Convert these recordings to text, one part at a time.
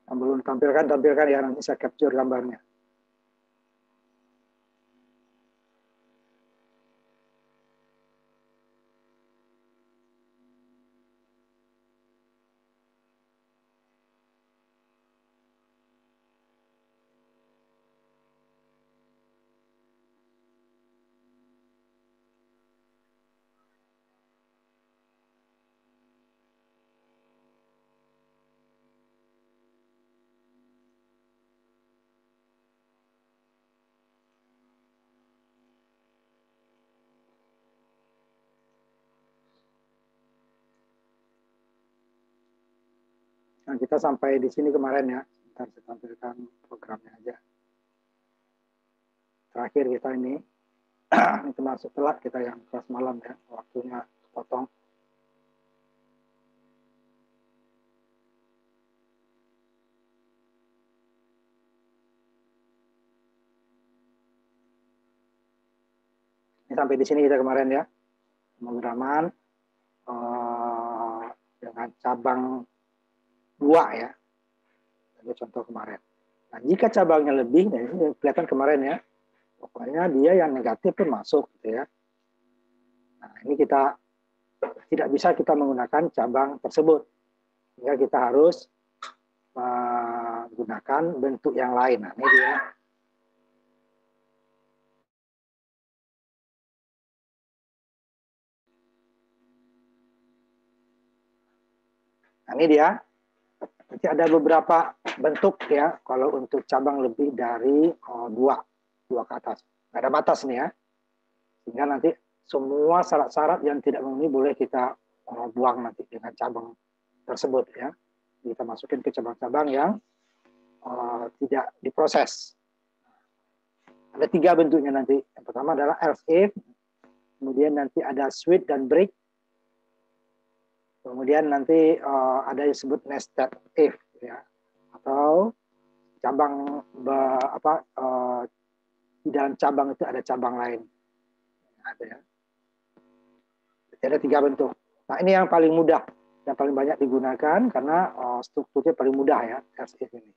Yang belum tampilkan ya, nanti saya capture gambarnya. Nah, kita sampai di sini kemarin ya. Bentar saya tampilkan programnya aja. Terakhir kita ini termasuk telat kita yang kelas malam ya, waktunya potong. Ini sampai di sini kita kemarin ya, pemrograman dengan cabang 2 ya. Itu contoh kemarin. Nah, jika cabangnya lebih, nah ini kelihatan kemarin ya, pokoknya dia yang negatif pun masuk gitu ya. Nah, ini kita tidak bisa kita menggunakan cabang tersebut. Sehingga kita harus menggunakan bentuk yang lain. Nah, ini dia. Nah, ini dia. Nanti ada beberapa bentuk ya, kalau untuk cabang lebih dari 2 ke atas. Nggak ada batas nih ya. Sehingga nanti semua syarat-syarat yang tidak memenuhi boleh kita buang nanti dengan cabang tersebut ya. Kita masukin ke cabang-cabang yang tidak diproses. Ada 3 bentuknya nanti. Yang pertama adalah else if, kemudian nanti ada switch dan break, kemudian nanti ada yang disebut nested if ya, atau cabang di dalam cabang itu ada cabang lain. Ada ya. Jadi ada 3 bentuk. Nah, ini yang paling mudah, yang paling banyak digunakan karena strukturnya paling mudah ya, else if ini.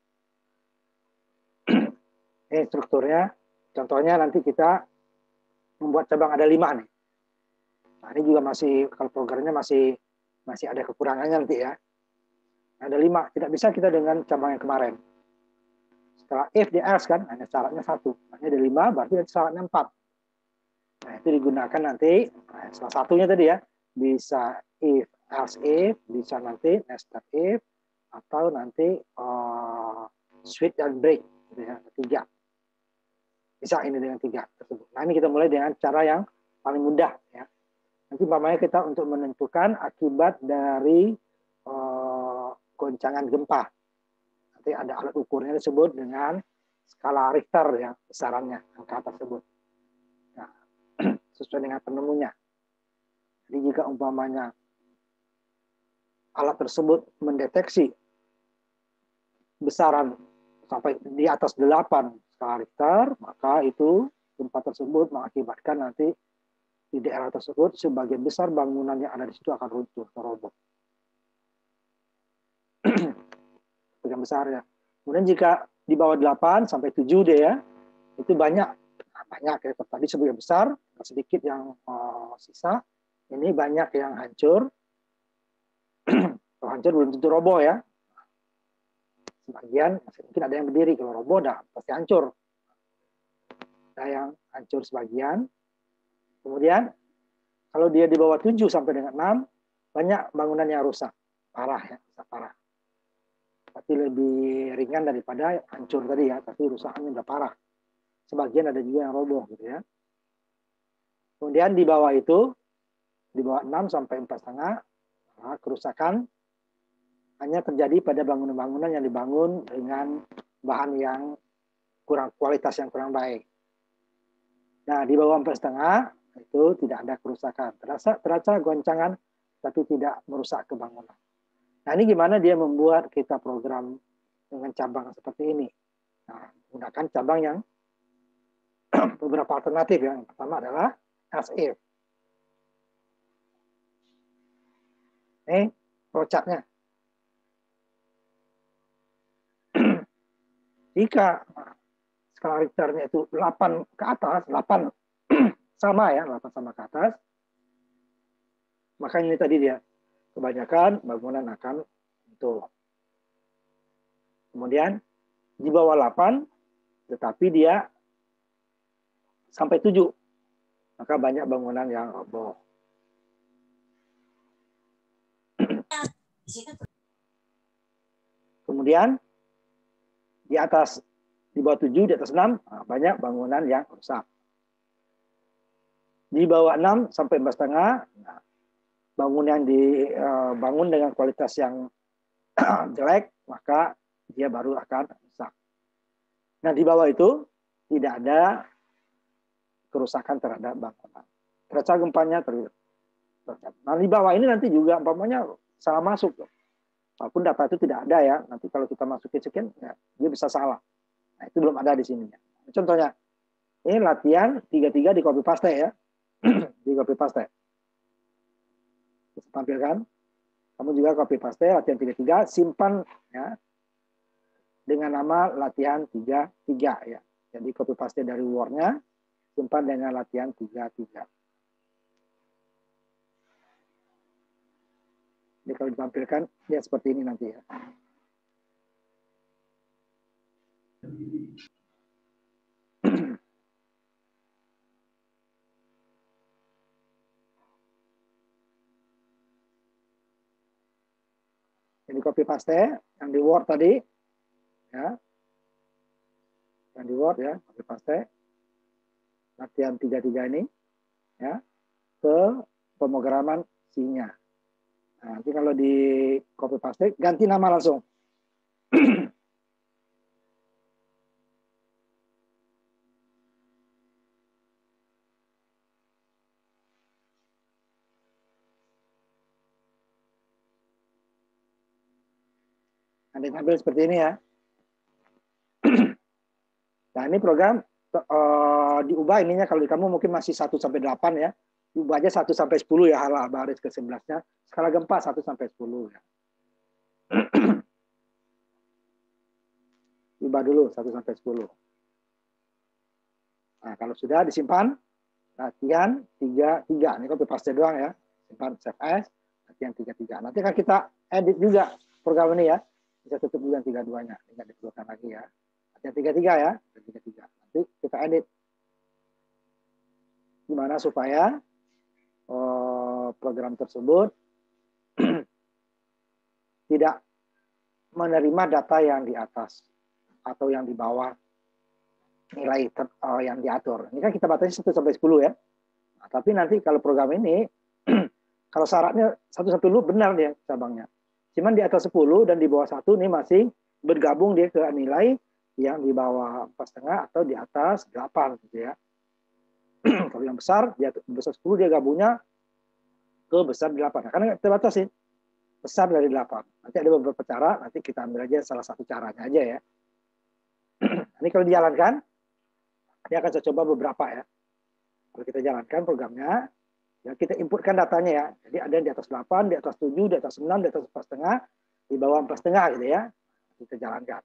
Ini strukturnya, contohnya nanti kita membuat cabang ada 5 nih. Nah, ini juga masih, kalau programnya masih ada kekurangannya nanti ya. Ada 5, tidak bisa kita dengan cabang yang kemarin. Setelah if di else kan, hanya syaratnya 1. Hanya ada 5, berarti syaratnya 4. Nah, itu digunakan nanti, salah satunya tadi ya, bisa if, else if, bisa nanti nested if, atau nanti switch dan break. Gitu ya, 3. Bisa ini dengan 3 tersebut. Nah, ini kita mulai dengan cara yang paling mudah ya. Nanti umpamanya kita untuk menentukan akibat dari goncangan gempa. Nanti ada alat ukurnya disebut dengan skala Richter ya, besarannya angka tersebut. Nah, sesuai dengan penemunya. Jadi jika umpamanya alat tersebut mendeteksi besaran sampai di atas 8 skala Richter, maka itu gempa tersebut mengakibatkan nanti di daerah tersebut sebagian besar bangunan yang ada di situ akan runtuh atau roboh. Sebagian besar ya. Kemudian jika di bawah 8 sampai 7 deh ya, itu banyak ya. Tadi sebagian besar, sedikit yang sisa. Ini banyak yang hancur. Kalau hancur belum tentu roboh ya. Sebagian masih mungkin ada yang berdiri, kalau roboh dah pasti hancur. Ada yang hancur sebagian. Kemudian kalau dia di bawah 7 sampai dengan 6, banyak bangunan yang rusak. Parah ya, parah. Tapi lebih ringan daripada hancur tadi ya, tapi rusaknya udah parah. Sebagian ada juga yang roboh gitu ya. Kemudian di bawah itu, di bawah 6 sampai 4,5, kerusakan hanya terjadi pada bangunan-bangunan yang dibangun dengan bahan yang kurang, kualitas yang kurang baik. Nah, di bawah 4,5 itu tidak ada kerusakan. Terasa goncangan, tapi tidak merusak kebangunan. Nah, ini gimana dia membuat kita program dengan cabang seperti ini. Nah, menggunakan cabang yang beberapa alternatif. Yang pertama adalah else if. Ini flowchart-nya. Jika skala Richternya itu 8 ke atas, 8 sama ya, 8 sama ke atas, maka ini tadi dia, kebanyakan bangunan akan runtuh. Kemudian di bawah 8, tetapi dia sampai 7, maka banyak bangunan yang roboh. Kemudian di atas, di bawah 7, di atas 6, banyak bangunan yang rusak. Di bawah 6 sampai 4,5, bangunan dibangun dengan kualitas yang jelek, maka dia baru akan rusak. Nah, di bawah itu tidak ada kerusakan terhadap bangunan. Pasca gempanya terjadi. Nah, di bawah ini nanti juga umpamanya salah masuk. Walaupun data itu tidak ada ya, nanti kalau kita masukin sekian, ya, dia bisa salah. Nah, itu belum ada di sini. Contohnya, ini latihan 33 di copy paste ya. Di copy paste. Kita tampilkan. Kamu juga copy paste latihan 33, simpan ya dengan nama latihan 33 ya. Jadi copy paste dari Word-nya, simpan dengan latihan 33. Jadi kalau ditampilkan, ya seperti ini nanti ya. Jadi copy paste yang di Word tadi, ya, yang di Word ya, copy paste latihan 33 ini, ya, ke pemrograman C-nya. Nah, nanti kalau di copy paste ganti nama langsung. Nanti tampil seperti ini ya. Nah, ini program diubah ininya kalau di kamu mungkin masih 1 sampai 8 ya. Diubah aja 1 sampai 10 ya, hal baris ke 11-nya. Skala gempa 1 sampai 10 ya. Ubah dulu 1 sampai 10. Nah, kalau sudah disimpan, latihan 33. Ini copy paste doang ya. Simpan save as, latihan 33. Nanti kan kita edit juga program ini ya. Bisa tutup juga 32-nya. Tidak diperlukan lagi ya. Latihan 33 ya. 33. Nanti kita edit. Gimana supaya program tersebut tidak menerima data yang di atas atau yang di bawah nilai yang diatur. Ini kan kita batasi 1 sampai 10 ya. Nah, tapi nanti kalau program ini kalau syaratnya 1 sampai 10 benar dia cabangnya. Cuman di atas 10 dan di bawah 1 ini masih bergabung dia ke nilai yang di bawah 4,5 atau di atas 8 gitu ya. Kalau yang besar, dia besar 10 dia gabungnya ke besar 8. Nah, karena kita batasi besar dari 8. Nanti ada beberapa cara, nanti kita ambil aja salah satu caranya aja ya. Ini kalau dijalankan, dia akan saya coba beberapa ya. Kalau kita jalankan programnya, ya kita inputkan datanya ya. Jadi ada di atas 8, di atas 7, di atas 6, di atas 4,5, di bawah 4,5 gitu ya. Kita jalankan.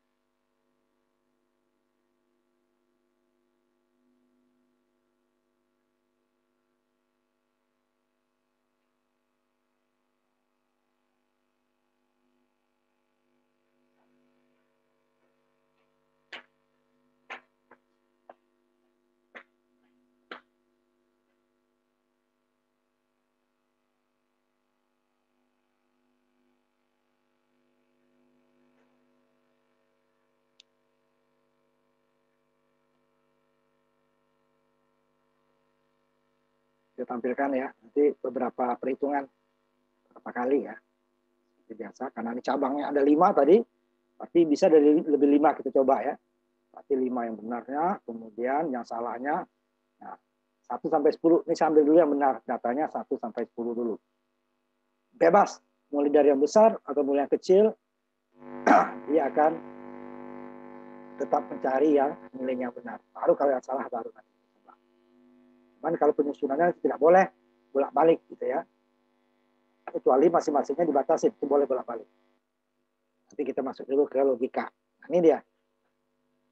Saya tampilkan ya, nanti beberapa perhitungan berapa kali ya. Seperti biasa, karena ini cabangnya ada 5 tadi, berarti bisa dari lebih 5 kita coba ya. Berarti 5 yang benarnya, kemudian yang salahnya, nah, 1 sampai 10, ini saya ambil dulu yang benar, datanya 1 sampai 10 dulu. Bebas, mulai dari yang besar atau mulai yang kecil, dia akan tetap mencari yang nilainya benar. Baru kalau yang salah baru nanti. Cuman kalau penyusunannya tidak boleh bolak-balik gitu ya. Kecuali masing-masingnya dibatasi, itu boleh bolak-balik. Nanti kita masuk dulu ke logika. Nah, ini dia.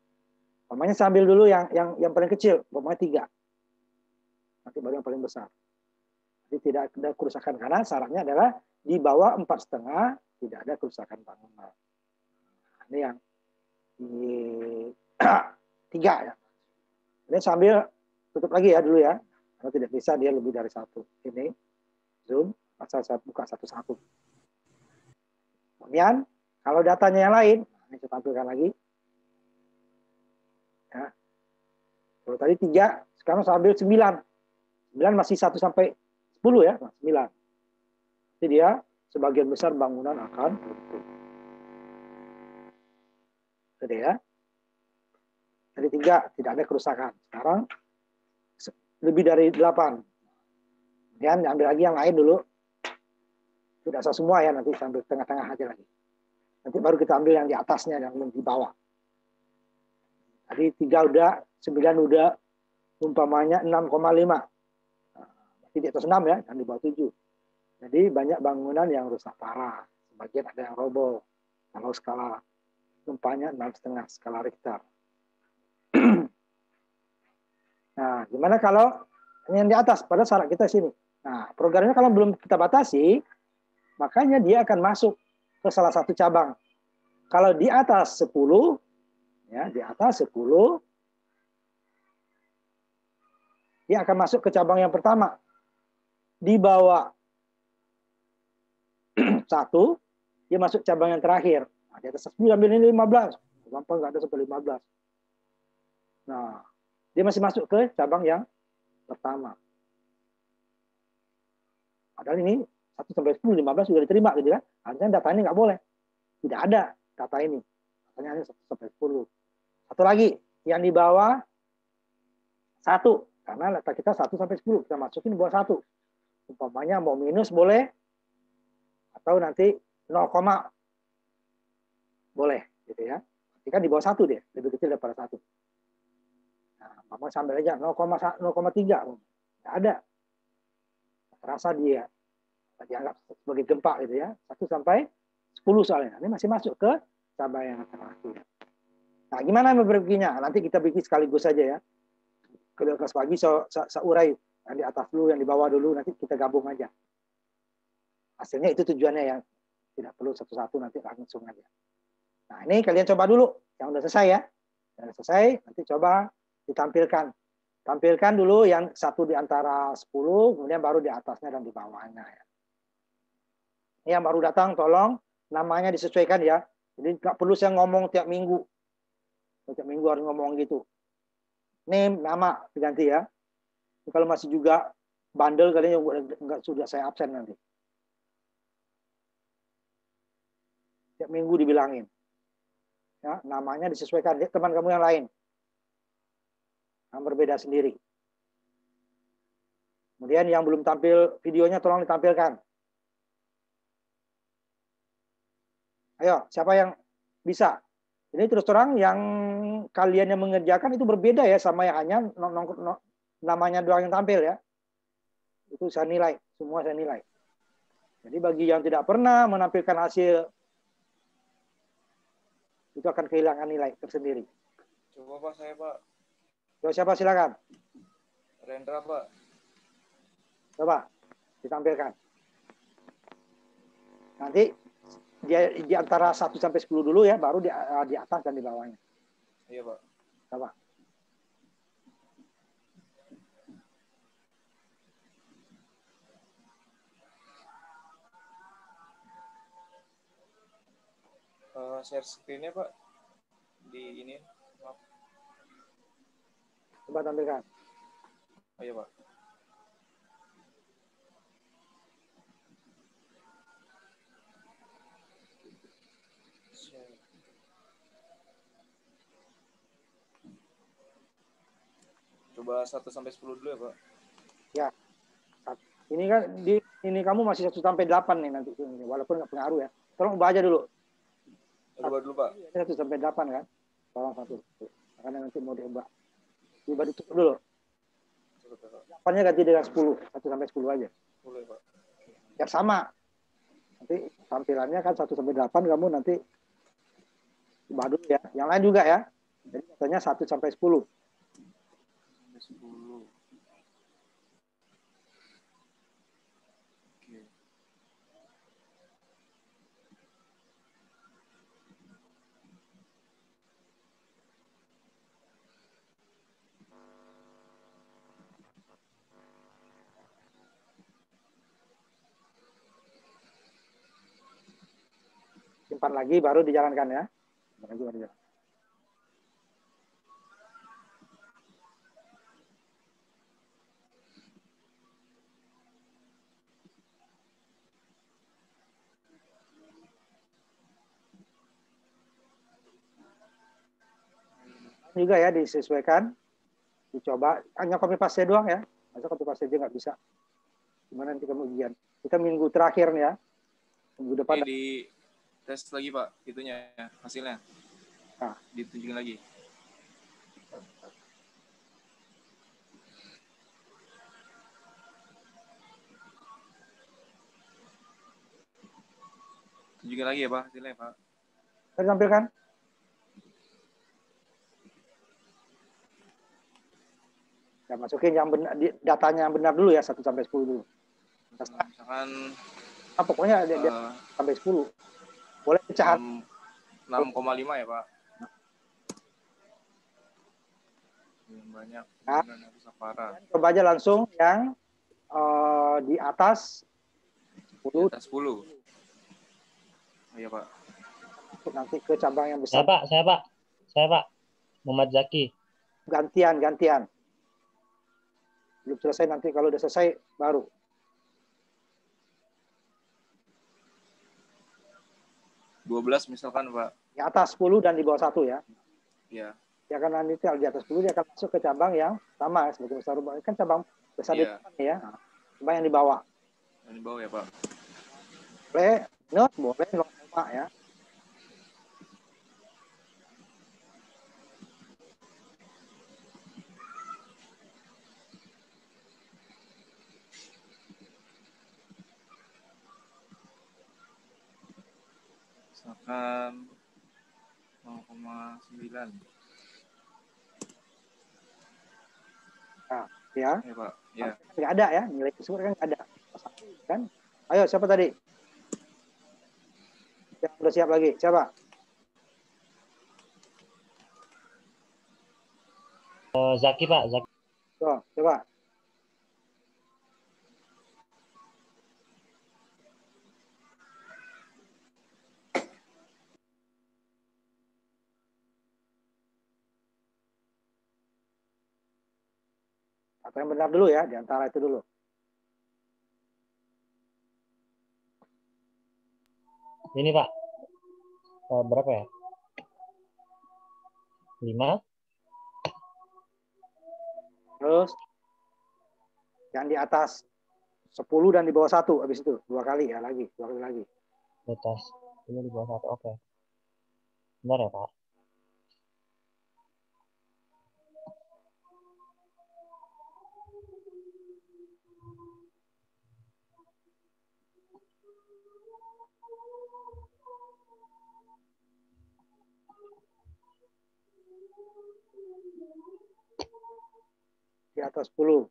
Umpamanya saya ambil dulu yang paling kecil, umpamanya 3. Nanti baru yang paling besar. Jadi tidak ada kerusakan karena syaratnya adalah di bawah 4,5 tidak ada kerusakan bangunan. Nah, ini yang di 3 ya. Ini sambil tutup lagi ya dulu ya. Kalau tidak bisa dia lebih dari 1. Ini zoom, asal saya buka satu-satu. Kemudian kalau datanya yang lain, ini saya tampilkan lagi. Ya. Kalau tadi 3, sekarang saya ambil 9. 9 masih 1 sampai 10 ya, 9. Jadi dia sebagian besar bangunan akan runtuh. Jadi ya. Tadi 3 tidak ada kerusakan. Sekarang lebih dari 8. Kemudian ambil lagi yang lain dulu. Tidak usah semua ya, nanti sambil tengah-tengah aja lagi. Nanti baru kita ambil yang di atasnya, yang di bawah. Tadi 3 udah, 9 udah, umpamanya 6,5. Berarti di atas 6 ya, dan di bawah 7. Jadi banyak bangunan yang rusak parah. Sebagian ada yang roboh. Kalau skala gempanya 6,5 skala Richter. Nah, gimana kalau yang di atas? Pada syarat kita sini. Nah, programnya kalau belum kita batasi, makanya dia akan masuk ke salah satu cabang. Kalau di atas 10, ya, di atas 10, dia akan masuk ke cabang yang pertama. Di bawah 1, dia masuk cabang yang terakhir. Nah, di atas 10 ambil ini 15. Gampang nggak ada sampai 15. Nah, dia masih masuk ke cabang yang pertama. Padahal ini 1 sampai 10, 15 sudah diterima gitu kan. Harusnya data ini nggak boleh. Tidak ada data ini. Datanya hanya 1 sampai 10. Satu lagi, yang di bawah 1. Karena data kita 1 sampai 10. Kita masukin di bawah 1. Umpamanya mau minus boleh. Atau nanti 0, boleh. Gitu ya. Tapi kan di bawah 1 dia. Lebih kecil daripada 1. Nah, mau sambil aja 0,3. Nggak ada. Terasa dia dianggap sebagai gempa gitu ya. 1 sampai 10 soalnya. Ini masih masuk ke cabang yang terakhir. Nah, gimana memperbaginya? Nanti kita bikin sekaligus saja ya. Kelas pagi saya urai yang di atas dulu, yang di bawah dulu, nanti kita gabung aja. Hasilnya itu tujuannya yang tidak perlu satu-satu, nanti langsung aja. Nah, ini kalian coba dulu yang udah selesai ya. Yang udah selesai, nanti coba ditampilkan. Tampilkan dulu yang satu di antara 10, kemudian baru di atasnya dan di bawahnya. Ini yang baru datang, tolong namanya disesuaikan ya. Jadi nggak perlu saya ngomong tiap minggu. Tiap minggu harus ngomong gitu. Name, nama diganti ya. Kalau masih juga bandel, kalian nggak sudah saya absen nanti. Tiap minggu dibilangin. Ya, namanya disesuaikan. Teman kamu yang lain. Yang berbeda sendiri. Kemudian yang belum tampil videonya tolong ditampilkan. Ayo, siapa yang bisa? Ini terus terang yang kalian yang mengerjakan itu berbeda ya sama yang hanya namanya doang yang tampil ya. Itu saya nilai, semua saya nilai. Jadi bagi yang tidak pernah menampilkan hasil itu akan kehilangan nilai tersendiri. Coba Pak, saya Pak. Coba siapa silakan. Rendra Pak. Coba ditampilkan. Nanti dia di antara 1 sampai 10 dulu ya, baru di atas dan di bawahnya. Iya Pak. Coba. Share screen-nya Pak. Di ini. Maaf. Coba tampilkan. Oh, iya Pak. Coba 1 sampai 10 dulu ya Pak. Ya. Ini kan ini kamu masih 1 sampai 8 nih nanti walaupun nggak pengaruh ya. Tolong ubah aja dulu. Ubah dulu Pak. 1 sampai 8 kan. Tolong 1. Karena nanti mau diubah. Diubah ditutup dulu. 8-nya ganti dengan 10. 1 sampai 10 aja. 10 ya Pak. Ya sama. Nanti tampilannya kan 1 sampai 8 kamu nanti ubah dulu ya. Yang lain juga ya. Jadi katanya 1 sampai 10. 10. Oke. Simpan lagi baru dijalankan ya. Simpan lagi baru dijalankan. Juga ya disesuaikan, dicoba, hanya copy paste doang ya. Masa copy paste aja nggak bisa. Gimana nanti kamu ujian? Kita minggu terakhir nih ya. Minggu depan. Ini di tes lagi Pak, itunya hasilnya. Nah. Ditunjukin lagi. Tunjukin lagi ya Pak hasilnya Pak. Saya tampilkan. Ya, masukin yang benar, datanya yang benar dulu ya, 1 sampai 10 dulu. Misalkan pokoknya sampai 10. Boleh pecahan. 6,5 ya Pak. Yang banyak. Nah, parah. coba aja langsung yang di atas 10. Di atas 10. Oh, iya Pak. Nanti ke cabang yang besar. Saya Pak. Muhammad Zaki. Gantian. Belum selesai, nanti kalau udah selesai baru. -12 misalkan Pak. Di atas 10 dan di bawah 1 ya. Iya. Ya karena nanti kalau di atas 10 dia akan masuk ke cabang yang sama sebagai besar rubah. Kan cabang besar di depan ya. Cabang yang di bawah. Yang di bawah ya Pak. Boleh minus, boleh 0, ya. Misalkan 0,9. Nah, ya. Ya Pak. Ya. Nggak ada ya, nilai tersebut kan nggak ada. Kan? Ayo, siapa tadi? Yang udah siap lagi? Siapa? Zaki Pak. Zaki. Tuh, coba. Apa yang benar dulu ya, di antara itu dulu. Ini Pak. Berapa ya? 5. Terus yang di atas 10 dan di bawah 1 habis itu 2 kali ya lagi, 2 kali lagi. Di atas ini di bawah 1. Oke. Benar ya Pak? Di atas 10.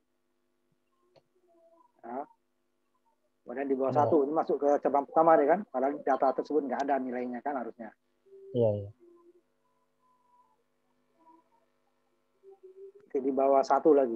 Ya. Kemudian di bawah 1. Ini masuk ke cabang pertama nih kan. Padahal data tersebut nggak ada nilainya kan harusnya. Iya. Oke, di bawah 1 lagi.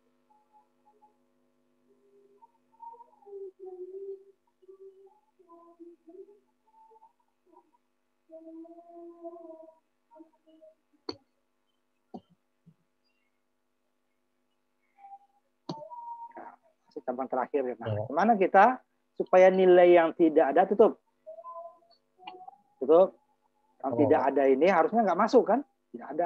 Cabang terakhir ya. Nah, gimana kita supaya nilai yang tidak ada tutup? Yang tidak ada ini harusnya nggak masuk kan? Tidak ada.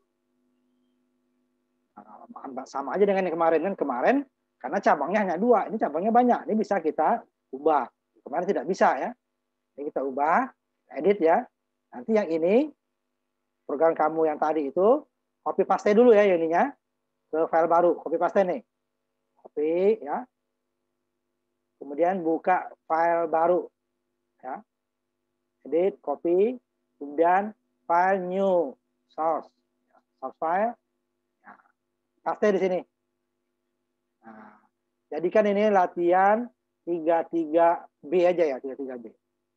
Nah, sama aja dengan yang kemarin kan. Kemarin karena cabangnya hanya 2, ini cabangnya banyak. Ini bisa kita ubah. Kemarin tidak bisa ya. Ini kita ubah, edit ya. Nanti yang ini program kamu yang tadi itu copy paste dulu ya ininya ke file baru. Copy paste nih. Copy ya. Kemudian buka file baru. Ya. Edit, copy, kemudian file new source. source file. Nah, paste di sini. Nah, jadikan ini latihan 33B aja ya, 33B.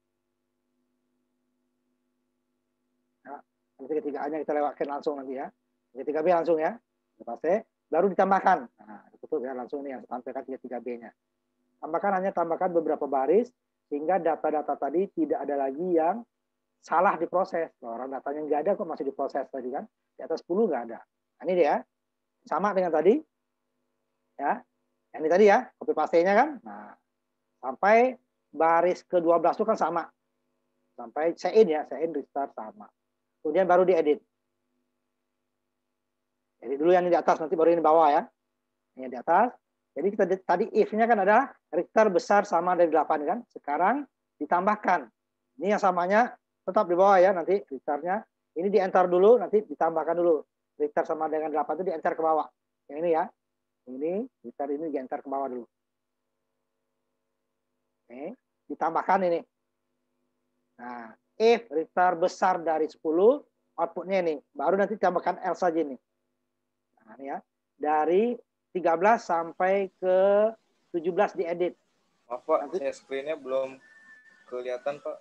Nah, 33A-nya kita lewatkan langsung nanti ya. 33B langsung ya. Paste, baru ditambahkan. Nah, ditutup ya langsung nih yang tampilkan 33B-nya. Tambahkan beberapa baris sehingga data-data tadi tidak ada lagi yang salah diproses. Orang datanya nggak ada kok masih diproses tadi kan. Di atas 10 nggak ada. Nah, ini dia. Sama dengan tadi. Ya. Yang ini tadi ya, copy paste-nya kan. Nah, sampai baris ke-12 itu kan sama. Sampai sign ya, sign restart sama. Kemudian baru diedit. Jadi dulu yang di atas, nanti baru yang di bawah ya. Ini di atas. Jadi kita tadi if-nya kan ada restart besar sama dari 8 kan. Sekarang ditambahkan. Ini yang samanya tetap di bawah ya nanti restart-nya. Ini di enter dulu, nanti ditambahkan dulu. Restart sama dengan 8 itu di enter ke bawah. Yang ini ya. Ini restart ini di enter ke bawah dulu. Oke, ditambahkan ini. Nah, if restart besar dari 10, outputnya ini. Baru nanti tambahkan else saja ini. Nah, ini ya. Dari 13 sampai ke 17 diedit. Maaf Pak, saya screen-nya belum kelihatan Pak.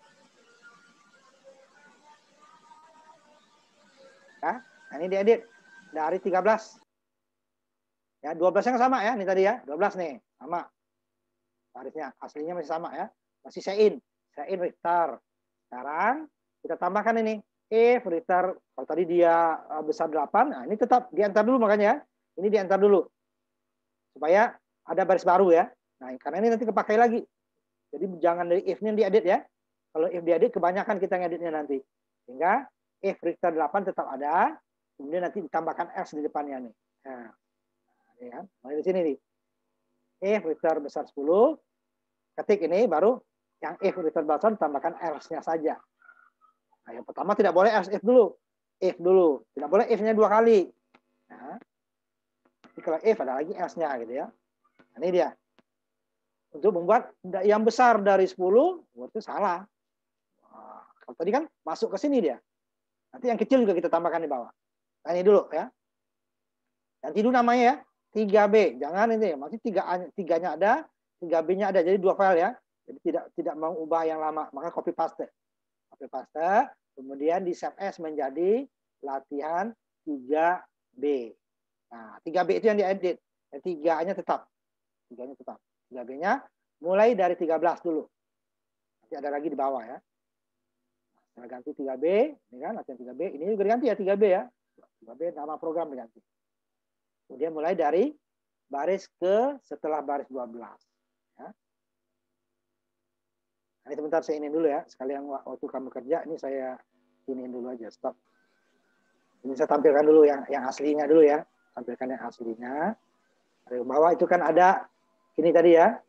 Ya, nah ini diedit dari 13. Ya, 12-nya kan sama ya, ini tadi ya, 12 nih, sama. Barisnya aslinya masih sama ya. Masih sign restart. Sekarang kita tambahkan ini if restart, kalau tadi dia besar 8, nah ini tetap di enter dulu makanya ya. Ini di enter dulu. Supaya ada baris baru ya. Nah, karena ini nanti kepakai lagi. Jadi jangan dari if-nya diedit ya. Kalau if diedit kebanyakan kita ngeditnya nanti. Sehingga if restart 8 tetap ada, kemudian nanti ditambahkan else di depannya nih. Nah, ini kan. Mulai di sini nih. If restart besar 10, ketik ini baru yang if restart besar tambahkan else-nya saja. Nah, yang pertama tidak boleh else if dulu. If dulu. Tidak boleh if-nya 2 kali. Nah, kalau if ada lagi else-nya gitu ya. Nah, ini dia. Untuk membuat yang besar dari 10, itu salah. Nah, kalau tadi kan masuk ke sini dia. Nanti yang kecil juga kita tambahkan di bawah. Nah, ini dulu ya. Ganti dulu namanya ya. 3B. Jangan ini. Masih 3-nya ada, 3B-nya ada. Jadi 2 file ya. Jadi tidak mau ubah yang lama. Maka copy paste. Copy paste. Kemudian di save as menjadi latihan 3B. Nah, 3B itu yang diedit. Dan 3-nya tetap. 3-nya tetap. 3B-nya mulai dari 13 dulu. Nanti ada lagi di bawah ya. Nah, ganti 3B. Ini kan latihan 3B. Ini juga diganti ya 3B ya. 3B nama program diganti. Kemudian mulai dari baris ke setelah baris 12. Ya. Nah, ini sebentar saya ini dulu ya. Sekalian waktu kamu kerja, ini saya iniin dulu aja. Stop. Ini saya tampilkan dulu yang aslinya dulu ya. Tampilkan yang aslinya. Dari bawah itu kan ada ini tadi ya.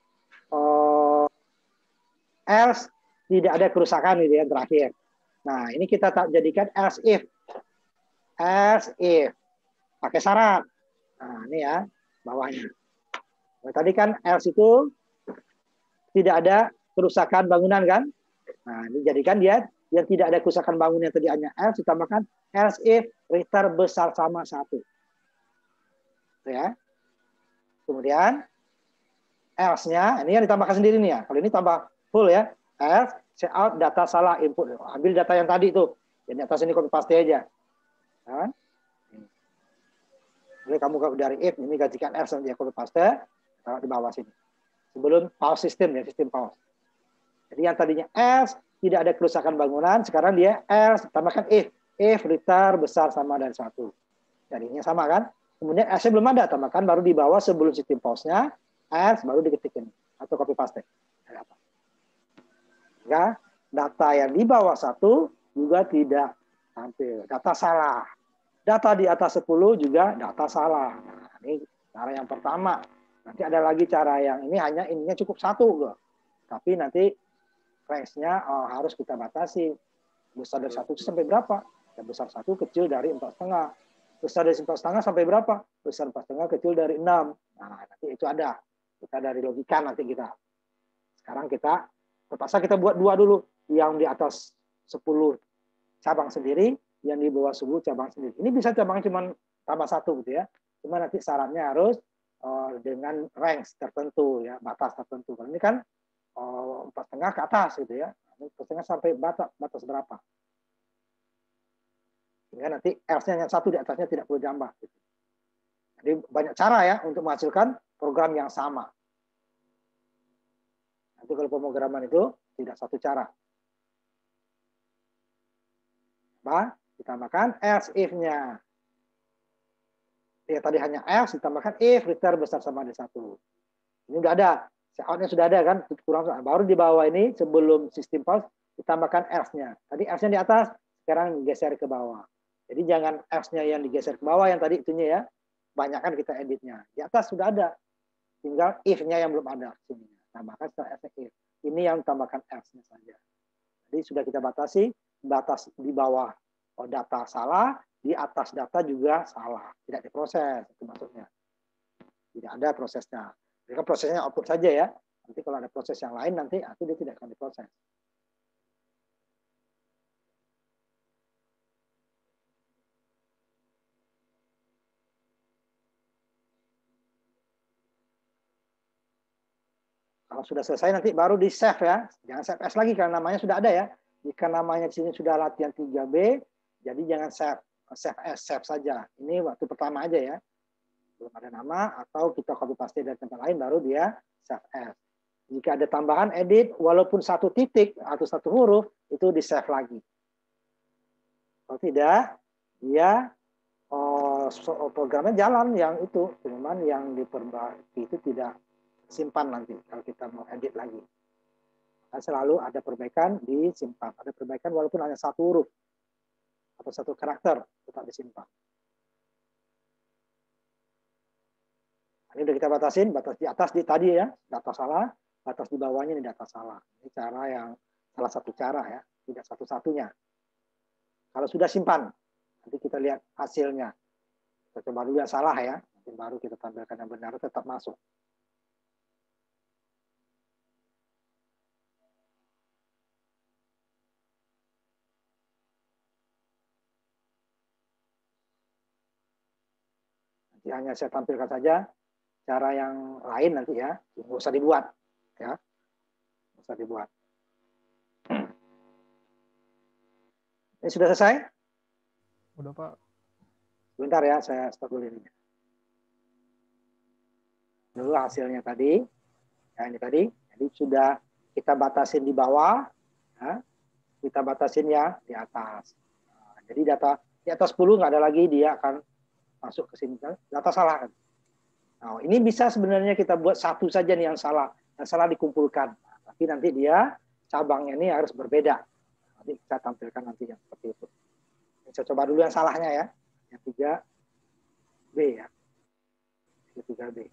Else tidak ada kerusakan gitu ya terakhir. Nah, ini kita jadikan else if. Else if. Pakai syarat. Nah, ini ya bawahnya. Nah, tadi kan else itu tidak ada kerusakan bangunan kan? Nah, ini jadikan dia yang tidak ada kerusakan bangunan tadi hanya else ditambahkan else if restart besar sama 1. Ya. Kemudian else-nya ini yang ditambahkan sendiri nih ya. Kalau ini tambah full ya. Else out data salah input. Ambil data yang tadi itu. Yang di atas ini copy paste aja. Nah, jadi kamu dari if ini gantikan else yang copy paste taruh di bawah sini. Sebelum pause sistem ya, sistem pause. Jadi yang tadinya else tidak ada kerusakan bangunan, sekarang dia else tambahkan if restart besar sama dari 1. Jadinya sama kan? Kemudian else belum ada, tambahkan baru di bawah sebelum sistem pause-nya else baru diketikin atau copy paste. Ya, data yang di bawah 1 juga tidak tampil. Data salah. Data di atas 10 juga data salah. Nah, ini cara yang pertama. Nanti ada lagi cara yang ini hanya ininya cukup 1. Tapi nanti range-nya harus kita batasi. Besar dari 1 itu sampai berapa? Ya, besar 1 kecil dari 4,5. Besar dari 4,5 sampai berapa? Besar 4,5 kecil dari 6. Nah, nanti itu ada. Kita dari logika nanti kita. Sekarang terpaksa kita buat 2 dulu. Yang di atas 10 cabang sendiri, yang di bawah subuh cabang sendiri. Ini bisa cabang cuma tambah satu gitu ya. Cuma nanti syaratnya harus dengan range tertentu ya, batas tertentu. Kalau ini kan 4,5 ke atas gitu ya. 4,5 sampai batas berapa? Sehingga nanti else-nya yang satu di atasnya tidak perlu diambah. Gitu. Jadi banyak cara ya untuk menghasilkan program yang sama. Nanti kalau pemrograman itu tidak satu cara. Apa? Ditambahkan else if-nya. Ya tadi hanya else ditambahkan if return besar sama dengan 1. Ini udah ada. Out-nya sudah ada kan? Kurang baru di bawah ini sebelum sistem pause ditambahkan else-nya. Tadi else-nya di atas, sekarang geser ke bawah. Jadi jangan else-nya yang digeser ke bawah yang tadi itunya ya. Banyak kan kita editnya. Di atas sudah ada. Tinggal if-nya yang belum ada. Sini. Tambahkan setelah if. Ini yang tambahkan else-nya saja. Jadi sudah kita batasi batas di bawah data salah, di atas data juga salah. Tidak diproses itu maksudnya. Tidak ada prosesnya. Jadi prosesnya output saja ya. Nanti kalau ada proses yang lain nanti dia tidak akan diproses. Kalau sudah selesai nanti baru di save ya. Jangan save as lagi karena namanya sudah ada ya. Jika namanya di sini sudah latihan 3B, jadi jangan save as, save saja. Ini waktu pertama aja ya. Belum ada nama atau kita copy paste dari tempat lain baru dia save as. Jika ada tambahan edit walaupun 1 titik atau 1 huruf itu di save lagi. Kalau tidak dia programnya jalan yang itu, cuman yang diperbaiki itu tidak simpan nanti kalau kita mau edit lagi. Selalu ada perbaikan disimpan, ada perbaikan walaupun hanya 1 huruf atau 1 karakter tetap disimpan. Ini sudah kita batasin, batas di atas di tadi ya data salah, batas di bawahnya ini data salah. Ini cara yang salah satu cara ya, tidak satu-satunya. Kalau sudah simpan, nanti kita lihat hasilnya. Kita coba dulu yang salah ya, nanti baru kita tampilkan yang benar tetap masuk. Nanti hanya saya tampilkan saja cara yang lain nanti ya, nggak usah dibuat ya, nggak usah dibuat. Ini sudah selesai? Udah Pak. Sebentar ya, saya stop dulu ini. Dulu hasilnya tadi, ya ini tadi, jadi sudah kita batasin di bawah, ya, kita batasin ya di atas. Nah, jadi data di atas 10 nggak ada lagi, dia akan masuk ke sini. Data salah kan? Nah, ini bisa sebenarnya kita buat satu saja nih yang salah dikumpulkan. Nah, tapi nanti dia cabangnya ini harus berbeda. Nanti kita tampilkan nanti yang seperti itu. Saya coba dulu yang salahnya ya, yang 3B ya, 3B.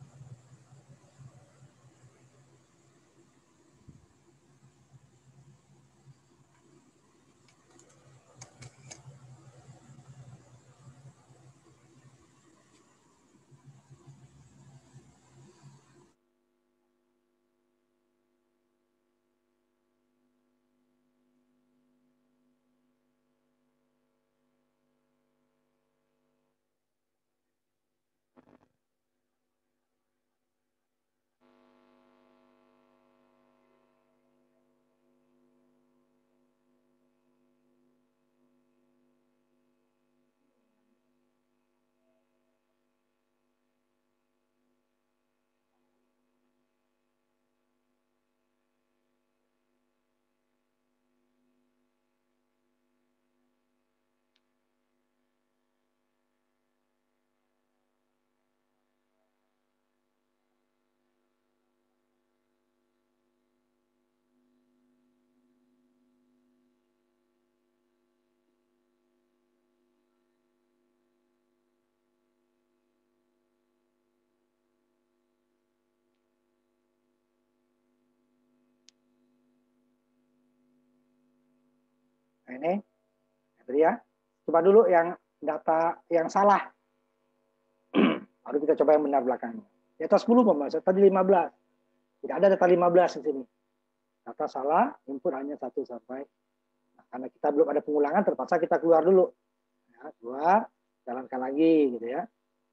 Nah, ini ya. Coba dulu yang data yang salah. Baru kita coba yang benar belakangnya. Di atas 10 Mas, tadi 15. Tidak ada data 15 di sini. Data salah, input hanya 1 sampai. Nah, karena kita belum ada pengulangan, terpaksa kita keluar dulu. Ya, keluar, jalankan lagi gitu ya.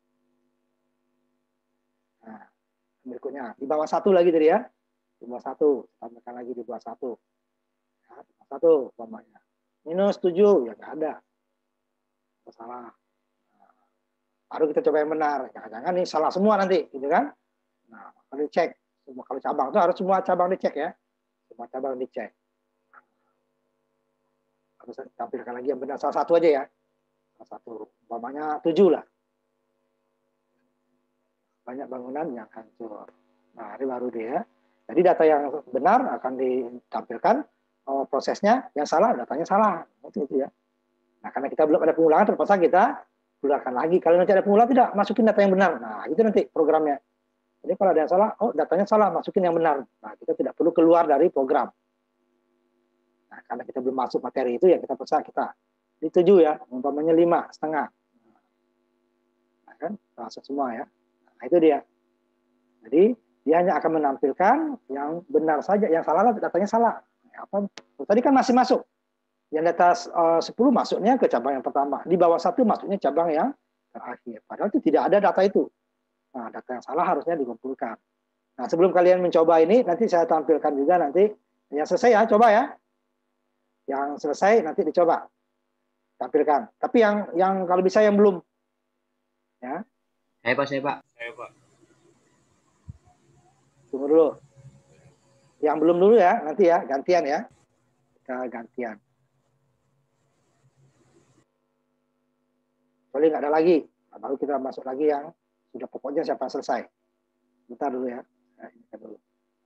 Nah, berikutnya di bawah 1 lagi tadi ya. Di bawah 1, tambahkan lagi di bawah 1. Ya, di bawah 1 umpamanya. -7 ya nggak ada. Salah. Baru kita coba yang benar. Jangan-jangan ini salah semua nanti, gitu kan? Nah, kalau dicek, kalau cabang itu harus semua cabang dicek ya. Semua cabang dicek. Harus tampilkan lagi yang benar salah satu aja ya. Salah satu, umpamanya 7 lah. Banyak bangunan yang hancur. Nah, ini baru dia. Jadi data yang benar akan ditampilkan, prosesnya yang salah, datanya salah. Itu ya. Nah, karena kita belum ada pengulangan, terpaksa kita keluarkan lagi. Kalau nanti ada pengulangan, tidak, masukin data yang benar. Nah, itu nanti programnya. Jadi kalau ada yang salah, oh datanya salah, masukin yang benar. Nah, kita tidak perlu keluar dari program. Nah, karena kita belum masuk materi itu, ya kita paksa kita. Di 7 ya, umpamanya 5,5. Nah, kan, masuk semua ya. Nah, itu dia. Jadi, dia hanya akan menampilkan yang benar saja, yang salah datanya salah. Apa? Tadi kan masih masuk. Yang di atas 10 masuknya ke cabang yang pertama. Di bawah 1 masuknya cabang yang terakhir. Padahal itu tidak ada data itu. Nah, data yang salah harusnya dikumpulkan. Nah, sebelum kalian mencoba ini, nanti saya tampilkan juga nanti. Yang selesai ya, coba ya. Yang selesai nanti dicoba. Tampilkan. Tapi yang kalau bisa yang belum. Ya. Saya Pak. Tunggu dulu. Yang belum dulu ya, nanti ya, gantian ya. Kita gantian. Soalnya nggak ada lagi. Nah, baru kita masuk lagi yang sudah pokoknya siapa yang selesai. Bentar dulu ya. Nah, ini dulu.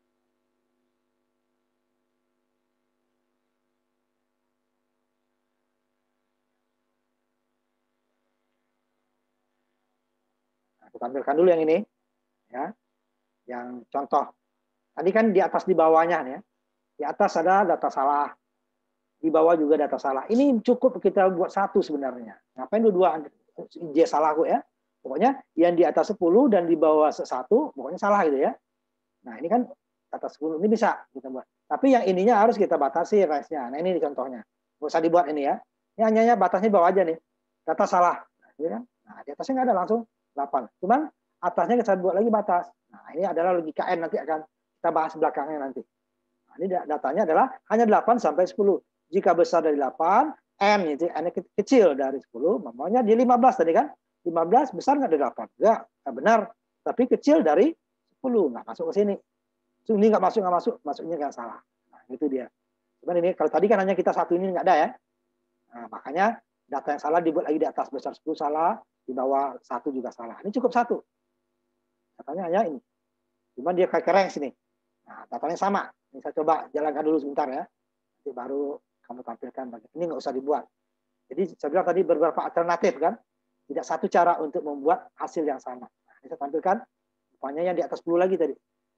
Nah, kita tampilkan dulu yang ini. Ya. Yang contoh. Tadi kan di atas di bawahnya ya. Di atas ada data salah. Di bawah juga data salah. Ini cukup kita buat satu sebenarnya. Ngapain dua J salah kok ya? Pokoknya yang di atas 10 dan di bawah 1 pokoknya salah gitu ya. Nah, ini kan atas 10 ini bisa kita buat. Tapi yang ininya harus kita batasi range-nya. Nah, ini contohnya. Nggak usah dibuat ini ya. Ini hanya batasnya bawah aja nih. Data salah. Nah, gitu kan? Nah, di atasnya nggak ada langsung 8. Cuman atasnya kita buat lagi batas. Nah, ini adalah logika N, nanti akan kita bahas belakangnya nanti. Nah, ini datanya adalah hanya 8 sampai 10. Jika besar dari 8, N itu N kecil dari 10, namanya di 15 tadi kan. 15 besar nggak dari 8? Enggak, benar. Tapi kecil dari 10, nggak masuk ke sini. Ini nggak masuk, masuknya nggak salah. Nah, itu dia. Cuman ini kalau tadi kan hanya kita satu ini nggak ada ya. Nah, makanya data yang salah dibuat lagi di atas besar 10 salah, di bawah 1 juga salah. Ini cukup 1. Datanya hanya ini. Cuman dia kayak keren sini. Nah, datanya sama. Ini saya coba jalankan dulu sebentar ya. Nanti baru kamu tampilkan. Ini nggak usah dibuat. Jadi saya bilang tadi beberapa alternatif kan. Tidak satu cara untuk membuat hasil yang sama. Nah, ini saya tampilkan. Rupanya yang di atas 10 lagi tadi.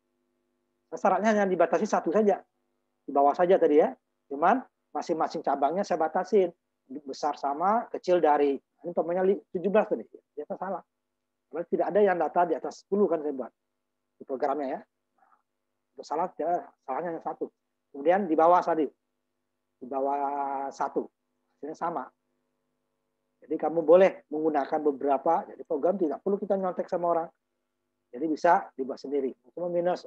Syaratnya hanya dibatasi 1 saja. Di bawah saja tadi ya. Cuman masing-masing cabangnya saya batasin. Besar sama, kecil dari. Ini umpamanya 17 tadi. Di atas salah. Karena tidak ada yang data di atas 10 kan saya buat. Di programnya ya. Untuk salah, salahnya yang 1. Kemudian di bawah tadi. Di bawah 1. Hasilnya sama. Jadi kamu boleh menggunakan beberapa. Jadi program tidak perlu kita nyontek sama orang. Jadi bisa dibuat sendiri. Cuma minus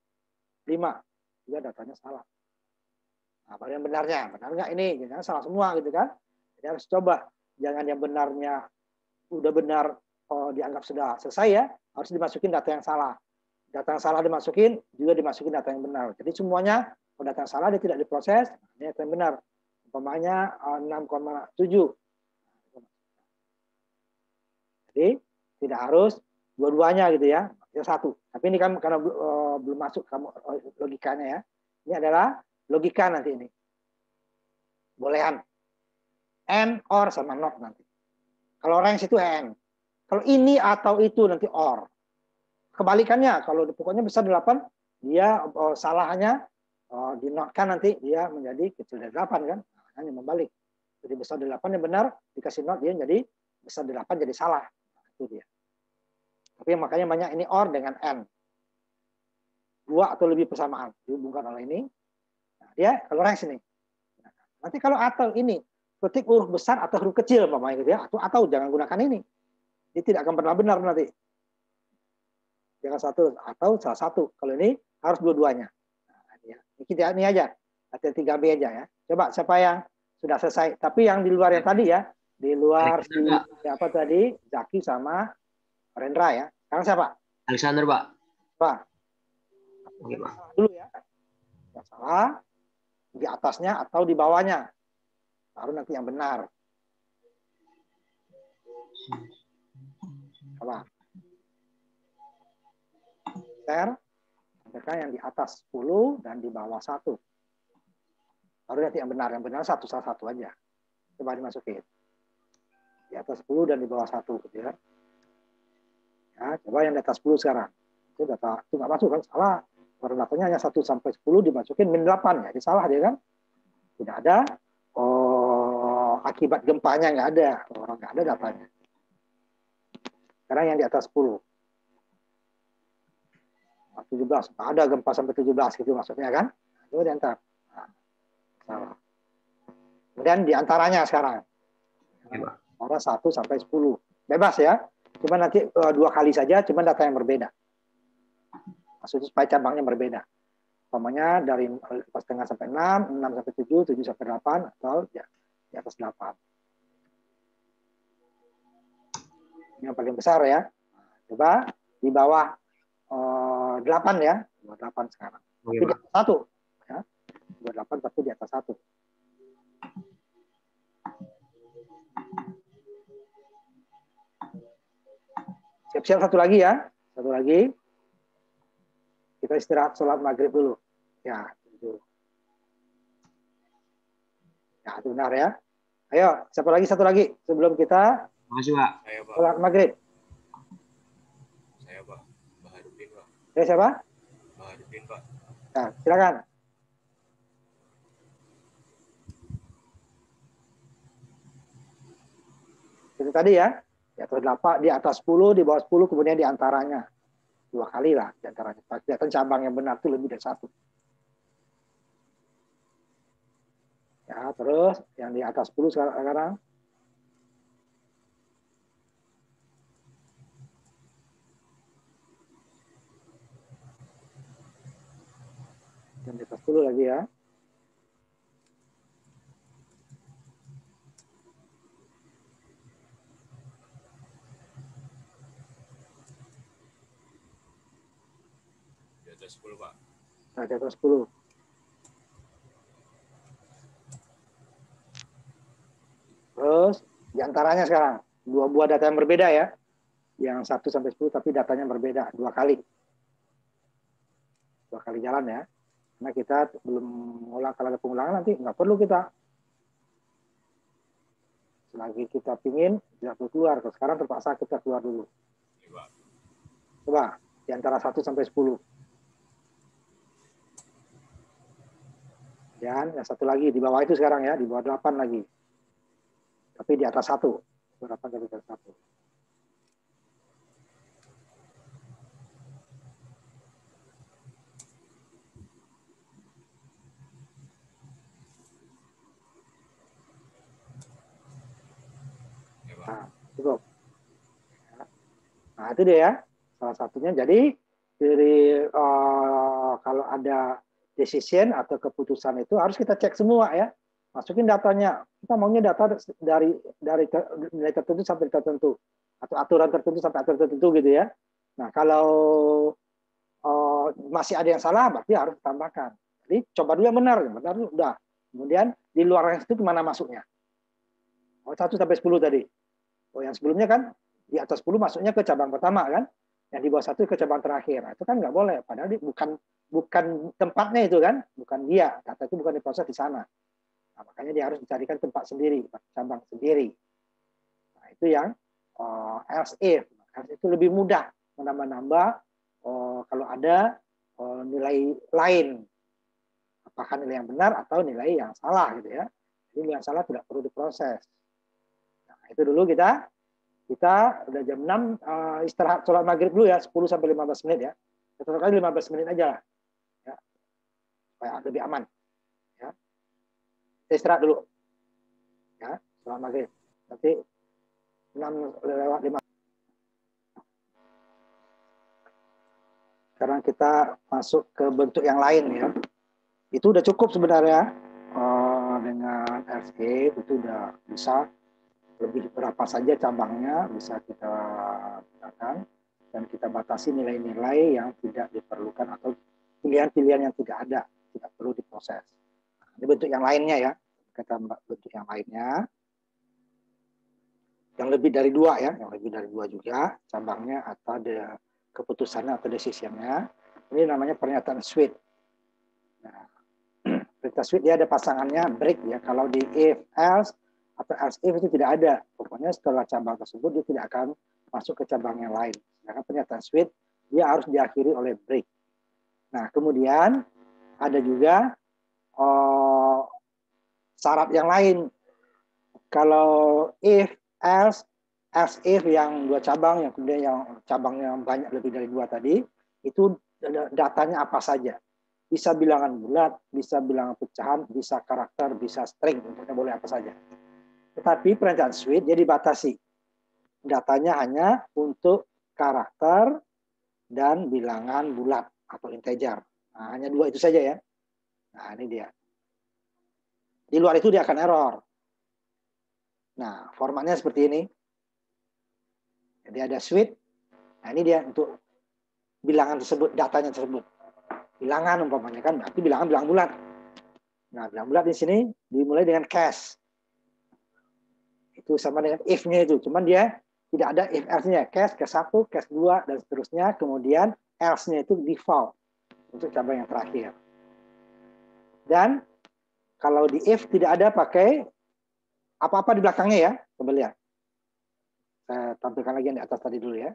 5. Juga datanya salah. Nah, baru yang benarnya. Benar nggak ini? Jangan salah semua gitu kan. Jadi harus coba. Jangan yang benarnya udah benar dianggap sudah selesai ya. Harus dimasukin data yang salah. Data yang salah dimasukin, juga dimasukin data yang benar. Jadi semuanya, kalau data yang salah dia tidak diproses, ini data yang benar. Umpamanya 6,7. Jadi tidak harus dua-duanya gitu ya, yang satu. Tapi ini kan karena belum masuk kamu logikanya ya. Ini adalah logika nanti ini. Bolehan. And, or, sama not nanti. Kalau range itu and. Kalau ini atau itu nanti or. Kebalikannya, kalau pokoknya besar 8, dia salahnya dinotkan nanti dia menjadi kecil dari 8 kan. Nah, hanya membalik. Jadi besar dari 8 yang benar, dikasih not dia jadi besar dari 8 jadi salah. Nah, itu dia. Tapi makanya banyak ini or dengan and. 2 atau lebih persamaan dihubungkan oleh ini. Nah, dia kalau range ini. Nanti kalau atau ini, ketik huruf besar atau huruf kecil, Bapak gitu ya, atau jangan gunakan ini. Ini tidak akan pernah benar nanti. Jangan satu atau salah satu. Kalau ini harus dua-duanya. Nah, ini aja. Latihan 3B aja ya. Coba siapa yang sudah selesai. Tapi yang di luar yang tadi ya, di luar siapa tadi, Zaki sama Rendra ya. Sekarang siapa? Alexander, Pak. Pak. Oke, Pak. Salah dulu ya. Yang salah di atasnya atau di bawahnya. Baru nanti yang benar. Apa? Share. Mereka yang di atas 10 dan di bawah 1. Baru nanti yang benar. Yang benar salah satu aja. Coba dimasukin. Di atas 10 dan di bawah 1 gitu ya. Ya, coba yang di atas 10 sekarang. Itu data itu nggak masuk kan, salah. Karena datanya hanya 1 sampai 10 dimasukin min 8 ya. Jadi salah dia kan. Tidak ada akibat gempanya nggak ada. Nggak ada datanya. Sekarang yang di atas 10. 17. Nggak ada gempa sampai 17 gitu maksudnya kan. Itu diantar. Nah, salah. Kemudian diantaranya sekarang. Orang 1 sampai 10. Bebas ya. Cuma nanti 2 kali saja, cuma data yang berbeda. Maksudnya supaya cabangnya berbeda. Umpamanya dari 4,5 sampai 6, 6 sampai 7, 7 sampai 8, atau ya, di atas 8. Ini yang paling besar ya. Coba di bawah 8 ya. Di bawah 8 sekarang. Tapi di atas 1. Ya. Di bawah 8 tapi di atas 1. Siap-siap satu lagi ya. Satu lagi. Kita istirahat sholat maghrib dulu. Ya, itu. Ya, itu benar ya. Ayo, siapa lagi? Satu lagi. Sebelum kita sholat maghrib. Saya, Pak. Baharudin, Pak. Ya, siapa? Baharudin, Pak. Nah, silakan. Itu tadi ya. Di atas 8, di atas 10, di bawah 10, kemudian di antaranya. 2 kali lah di antaranya. Kelihatan cabang yang benar itu lebih dari 1. Ya, terus yang di atas 10 sekarang. Yang di atas 10 lagi ya. Di atas 10, Pak. Nah, di atas 10. Terus diantaranya sekarang 2 buah data yang berbeda ya, yang 1 sampai 10 tapi datanya berbeda 2 kali, 2 kali jalan ya. Karena kita belum mengulang, kalau ada pengulangan nanti nggak perlu kita. Selagi kita pingin tidak perlu keluar. Kalau sekarang terpaksa kita keluar dulu. Coba di antara 1 sampai 10. Dan yang satu lagi di bawah itu sekarang ya, di bawah 8 lagi. Tapi di atas 1. 8 tapi di atas 1. Nah, cukup. Nah, itu dia ya. Salah satunya. Jadi dari kalau ada decision atau keputusan itu harus kita cek semua ya. Masukin datanya. Kita maunya data dari nilai tertentu sampai tertentu, atau aturan tertentu sampai aturan tertentu gitu ya. Nah, kalau masih ada yang salah berarti harus ditambahkan. Jadi coba dulu yang benar dulu udah. Kemudian di luar itu kemana masuknya? 1 sampai 10 tadi. Oh, yang sebelumnya kan di atas 10 masuknya ke cabang pertama kan? Yang di bawah 1 ke cabang terakhir. Nah, itu kan nggak boleh. Padahal bukan tempatnya itu kan, bukan dia. Data itu bukan diproses di sana. Nah, makanya dia harus dicarikan tempat sendiri, cabang sendiri. Nah, itu yang else if. Else itu lebih mudah menambah-nambah kalau ada nilai lain. Apakah nilai yang benar atau nilai yang salah gitu ya. Jadi nilai yang salah tidak perlu diproses. Nah, itu dulu kita udah jam 6 istirahat sholat maghrib dulu ya, 10 sampai 15 menit ya. Satu kali 15 menit aja lah. Ya. Supaya lebih aman. Ya. Nah, itu dulu. Nah, itu dia. Salah satunya. Jadi dari kalau ada decision atau keputusan itu harus kita cek semua ya. Masukin datanya. Kita maunya data dari nilai tertentu sampai tertentu, atau aturan tertentu sampai aturan tertentu gitu ya. Nah, kalau Saya istirahat dulu. Ya, selamat maghrib. Nanti 6:05. Sekarang kita masuk ke bentuk yang lain ya. Itu udah cukup sebenarnya. Dengan escape itu udah bisa lebih berapa saja cabangnya bisa kita gunakan dan kita batasi nilai-nilai yang tidak diperlukan atau pilihan-pilihan yang tidak ada, tidak perlu diproses. Nah, ini bentuk yang lainnya ya. Kita bentuk yang lainnya. Yang lebih dari 2 ya, yang lebih dari 2 juga cabangnya atau keputusannya atau decision-nya. Ini namanya pernyataan switch. Nah, perintah switch dia ada pasangannya break ya. Kalau di if, else, atau else if itu tidak ada. Pokoknya setelah cabang tersebut dia tidak akan masuk ke cabang yang lain. Sedangkan pernyataan switch dia harus diakhiri oleh break. Nah, kemudian ada juga syarat yang lain. Kalau if, else if yang 2 cabang, yang kemudian yang cabangnya banyak lebih dari 2 tadi, itu datanya apa saja. Bisa bilangan bulat, bisa bilangan pecahan, bisa karakter, bisa string, inputnya boleh apa saja. Tetapi pernyataan switch dia dibatasi. Datanya hanya untuk karakter dan bilangan bulat atau integer. Nah, hanya 2 itu saja ya. Nah, ini dia. Di luar itu dia akan error. Nah, formatnya seperti ini. Jadi ada switch. Nah, ini dia untuk bilangan tersebut, datanya tersebut. Bilangan umpamanya kan, berarti bilangan bulat. Nah, bilangan bulat di sini dimulai dengan case. Itu sama dengan if-nya itu. Cuman dia tidak ada if else-nya. Case 1, case 2, dan seterusnya. Kemudian else-nya itu default. Untuk cabang yang terakhir. Dan kalau di if tidak ada pakai apa-apa di belakangnya ya. Coba lihat. Saya tampilkan lagi yang di atas tadi dulu ya.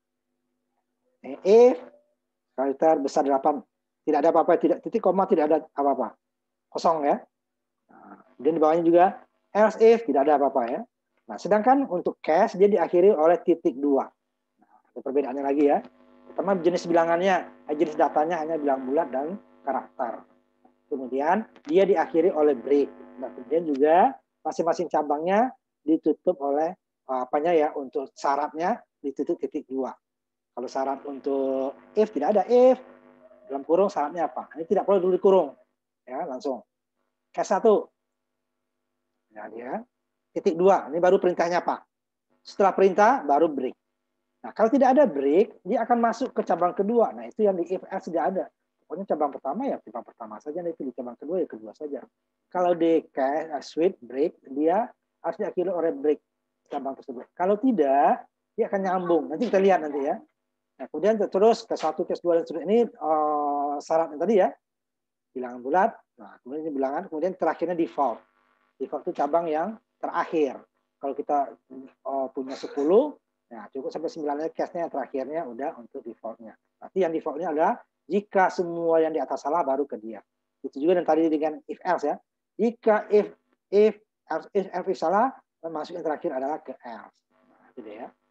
If karakter besar 8. Tidak ada apa-apa, tidak titik koma, tidak ada apa-apa. Kosong ya. Nah, dan di bawahnya juga else if, tidak ada apa-apa ya. Nah, sedangkan untuk case dia diakhiri oleh titik 2. Nah, ada perbedaannya lagi ya. Pertama jenis bilangannya, jenis datanya hanya bilang bulat dan karakter. Kemudian dia diakhiri oleh break. Nah, kemudian juga masing-masing cabangnya ditutup oleh apanya ya, untuk syaratnya ditutup titik 2. Kalau syarat untuk if tidak ada if, dalam kurung syaratnya apa? Ini tidak perlu dulu dikurung. Ya, langsung. Case 1. Ya, dia. Titik 2. Ini baru perintahnya apa? Setelah perintah baru break. Nah, kalau tidak ada break, dia akan masuk ke cabang kedua. Nah, itu yang di if else tidak ada. Pokoknya cabang pertama ya cabang pertama saja, itu di cabang kedua ya kedua saja. Kalau di case switch break, dia harus diakhiri oleh break cabang tersebut. Kalau tidak, dia akan nyambung. Nanti kita lihat nanti ya. Nah, kemudian terus case 1, case 2 dan seterusnya. Ini syaratnya tadi ya. Bilangan bulat. Nah, kemudian ini bilangan, kemudian terakhirnya default. Default itu cabang yang terakhir. Kalau kita punya 10, nah cukup sampai 9 case-nya yang terakhirnya udah untuk default-nya. Nanti yang default-nya adalah jika semua yang di atas salah baru ke dia. Itu juga dan tadi dengan if else ya. Jika if salah, masuk yang terakhir adalah ke else. Nah, itu dia ya.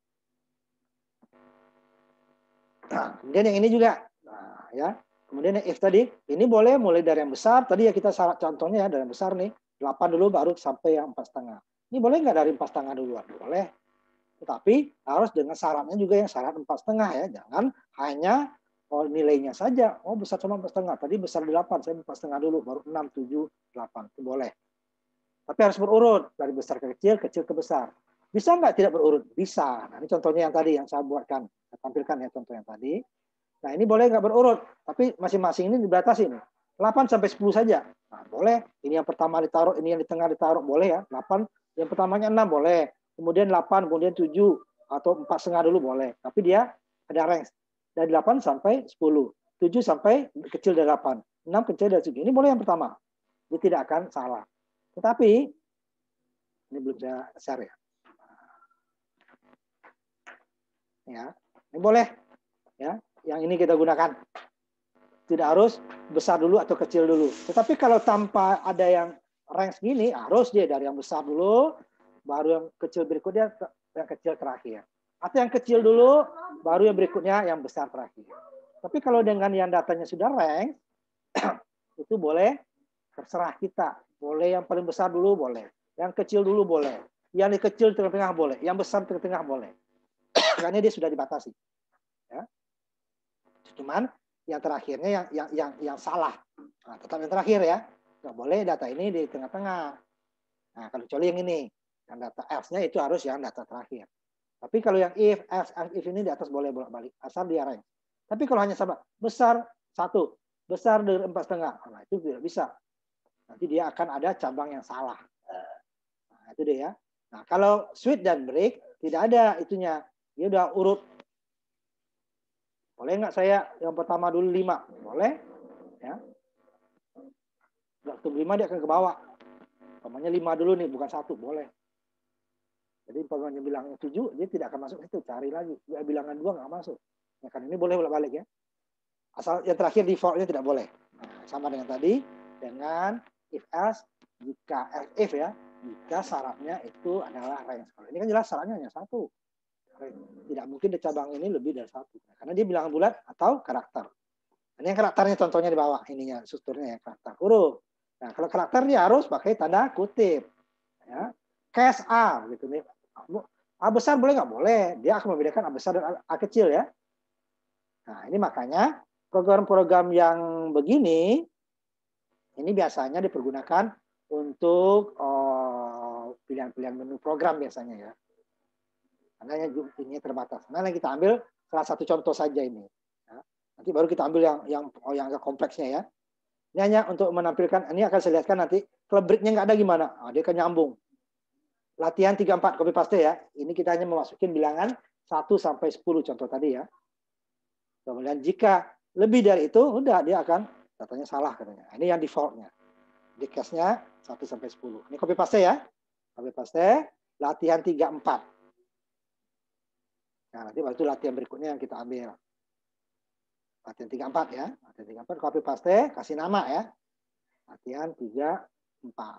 Nah, kemudian yang ini juga. Nah, ya. Kemudian yang if tadi, ini boleh mulai dari yang besar. Tadi ya kita syarat contohnya ya dari yang besar nih. 8 dulu baru sampai yang 4,5. Ini boleh nggak dari 4,5 duluan? Boleh. Tetapi harus dengan syaratnya juga yang syarat 4,5 ya. Jangan hanya nilainya saja. Oh besar cuma 4,5. Tadi besar 8. Saya 4,5 dulu. Baru 6, 7, 8. Itu boleh. Tapi harus berurut. Dari besar ke kecil, kecil ke besar. Bisa nggak tidak berurut? Bisa. Nah, ini contohnya yang tadi yang saya buatkan. Saya tampilkan ya contoh yang tadi. Nah ini boleh nggak berurut. Tapi masing-masing ini dibatasi nih. 8 sampai 10 saja. Nah, boleh. Ini yang pertama ditaruh, ini yang di tengah ditaruh. Boleh ya. 8, yang pertamanya 6 boleh. Kemudian 8, kemudian 7. Atau 4,5 dulu boleh. Tapi dia ada range. Dari 8 sampai 10. 7 sampai kecil dari 8. 6 kecil dari 7. Ini boleh yang pertama. Dia tidak akan salah. Tetapi, ini belum saya share ya. Ya, ini boleh. Ya, yang ini kita gunakan. Tidak harus besar dulu atau kecil dulu. Tetapi kalau tanpa ada yang range gini, harus dia dari yang besar dulu, baru yang kecil berikutnya, yang kecil terakhir. Atau yang kecil dulu, baru yang berikutnya yang besar terakhir. Tapi kalau dengan yang datanya sudah range, itu boleh terserah kita. Boleh yang paling besar dulu boleh. Yang kecil dulu boleh. Yang kecil tengah-tengah boleh. Yang besar tengah-tengah boleh. Karena dia sudah dibatasi. Ya. Cuman yang terakhirnya yang salah. Nah, tetap yang terakhir ya. Nggak boleh data ini di tengah-tengah. Nah, kalau kecuali yang ini. Yang data else-nya itu harus yang data terakhir. Tapi kalau yang if, else, if ini di atas boleh bolak-balik. Asal di arrange. Tapi kalau hanya sama besar 1, besar dari 4,5. Nah, itu tidak bisa. Nanti dia akan ada cabang yang salah. Nah, itu dia ya. Nah, kalau switch dan break tidak ada itunya. Dia udah urut. Boleh nggak saya yang pertama dulu 5? Boleh. Ya. Waktu 5 dia akan ke bawah. Namanya 5 dulu nih, bukan 1. Boleh. Jadi umpamanya bilangnya 7, dia tidak akan masuk itu. Cari lagi. Bilangan 2 nggak masuk. Ya kan ini boleh bolak-balik ya. Asal yang terakhir defaultnya tidak boleh. Nah, sama dengan tadi. Dengan if else, jika if ya. Jika syaratnya itu adalah range. Kalau ini kan jelas syaratnya hanya 1. Tidak mungkin di cabang ini lebih dari 1. Karena dia bilangan bulat atau karakter. Ini yang karakternya contohnya di bawah. Ininya strukturnya ya, karakter huruf. Nah, kalau karakter dia harus pakai tanda kutip. Ya. Case A gitu nih. A besar boleh nggak? Boleh. Dia akan membedakan A besar dan A kecil ya. Nah, ini makanya program-program yang begini ini biasanya dipergunakan untuk pilihan-pilihan menu program biasanya ya. Karena ini terbatas. Nah, kita ambil salah satu contoh saja ini. Ya. Nanti baru kita ambil yang agak kompleksnya ya. Ini hanya untuk menampilkan. Ini akan saya lihatkan nanti. Kalau breaknya nggak ada gimana? Nah, dia akan nyambung. Latihan 3-4 copy paste ya. Ini kita hanya memasukin bilangan 1 sampai 10 contoh tadi ya. Kemudian jika lebih dari itu, udah dia akan datanya salah katanya. Ini yang defaultnya. Di case-nya 1 sampai 10. Ini copy paste ya. Copy paste, latihan 3-4. Nah, nanti baru itu latihan berikutnya yang kita ambil. Latihan 3-4 ya. Latihan 3-4 copy paste, kasih nama ya. Latihan 3-4.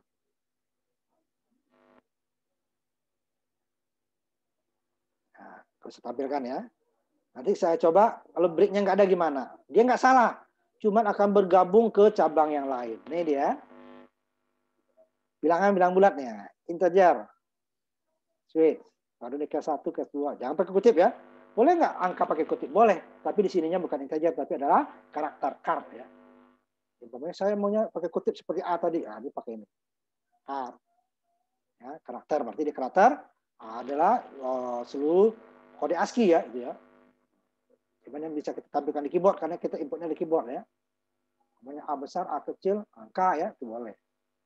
Nah, terus tampilkan ya. Nanti saya coba kalau breaknya nggak ada gimana. Dia nggak salah. Cuman akan bergabung ke cabang yang lain. Ini dia. Bilangan bulatnya. Integer. Switch. Baru di case 1, case 2. Jangan pakai kutip ya. Boleh nggak angka pakai kutip? Boleh. Tapi di sininya bukan integer. Tapi adalah karakter. Card ya. Umpamanya saya maunya pakai kutip seperti A tadi. Nah, dia pakai ini. Card. Ya, karakter. Berarti di karakter adalah seluruh kode ASCII ya. Gitu ya. Gimana yang bisa kita tampilkan di keyboard karena kita inputnya di keyboard ya. Namanya A besar, A kecil, angka ya, itu boleh.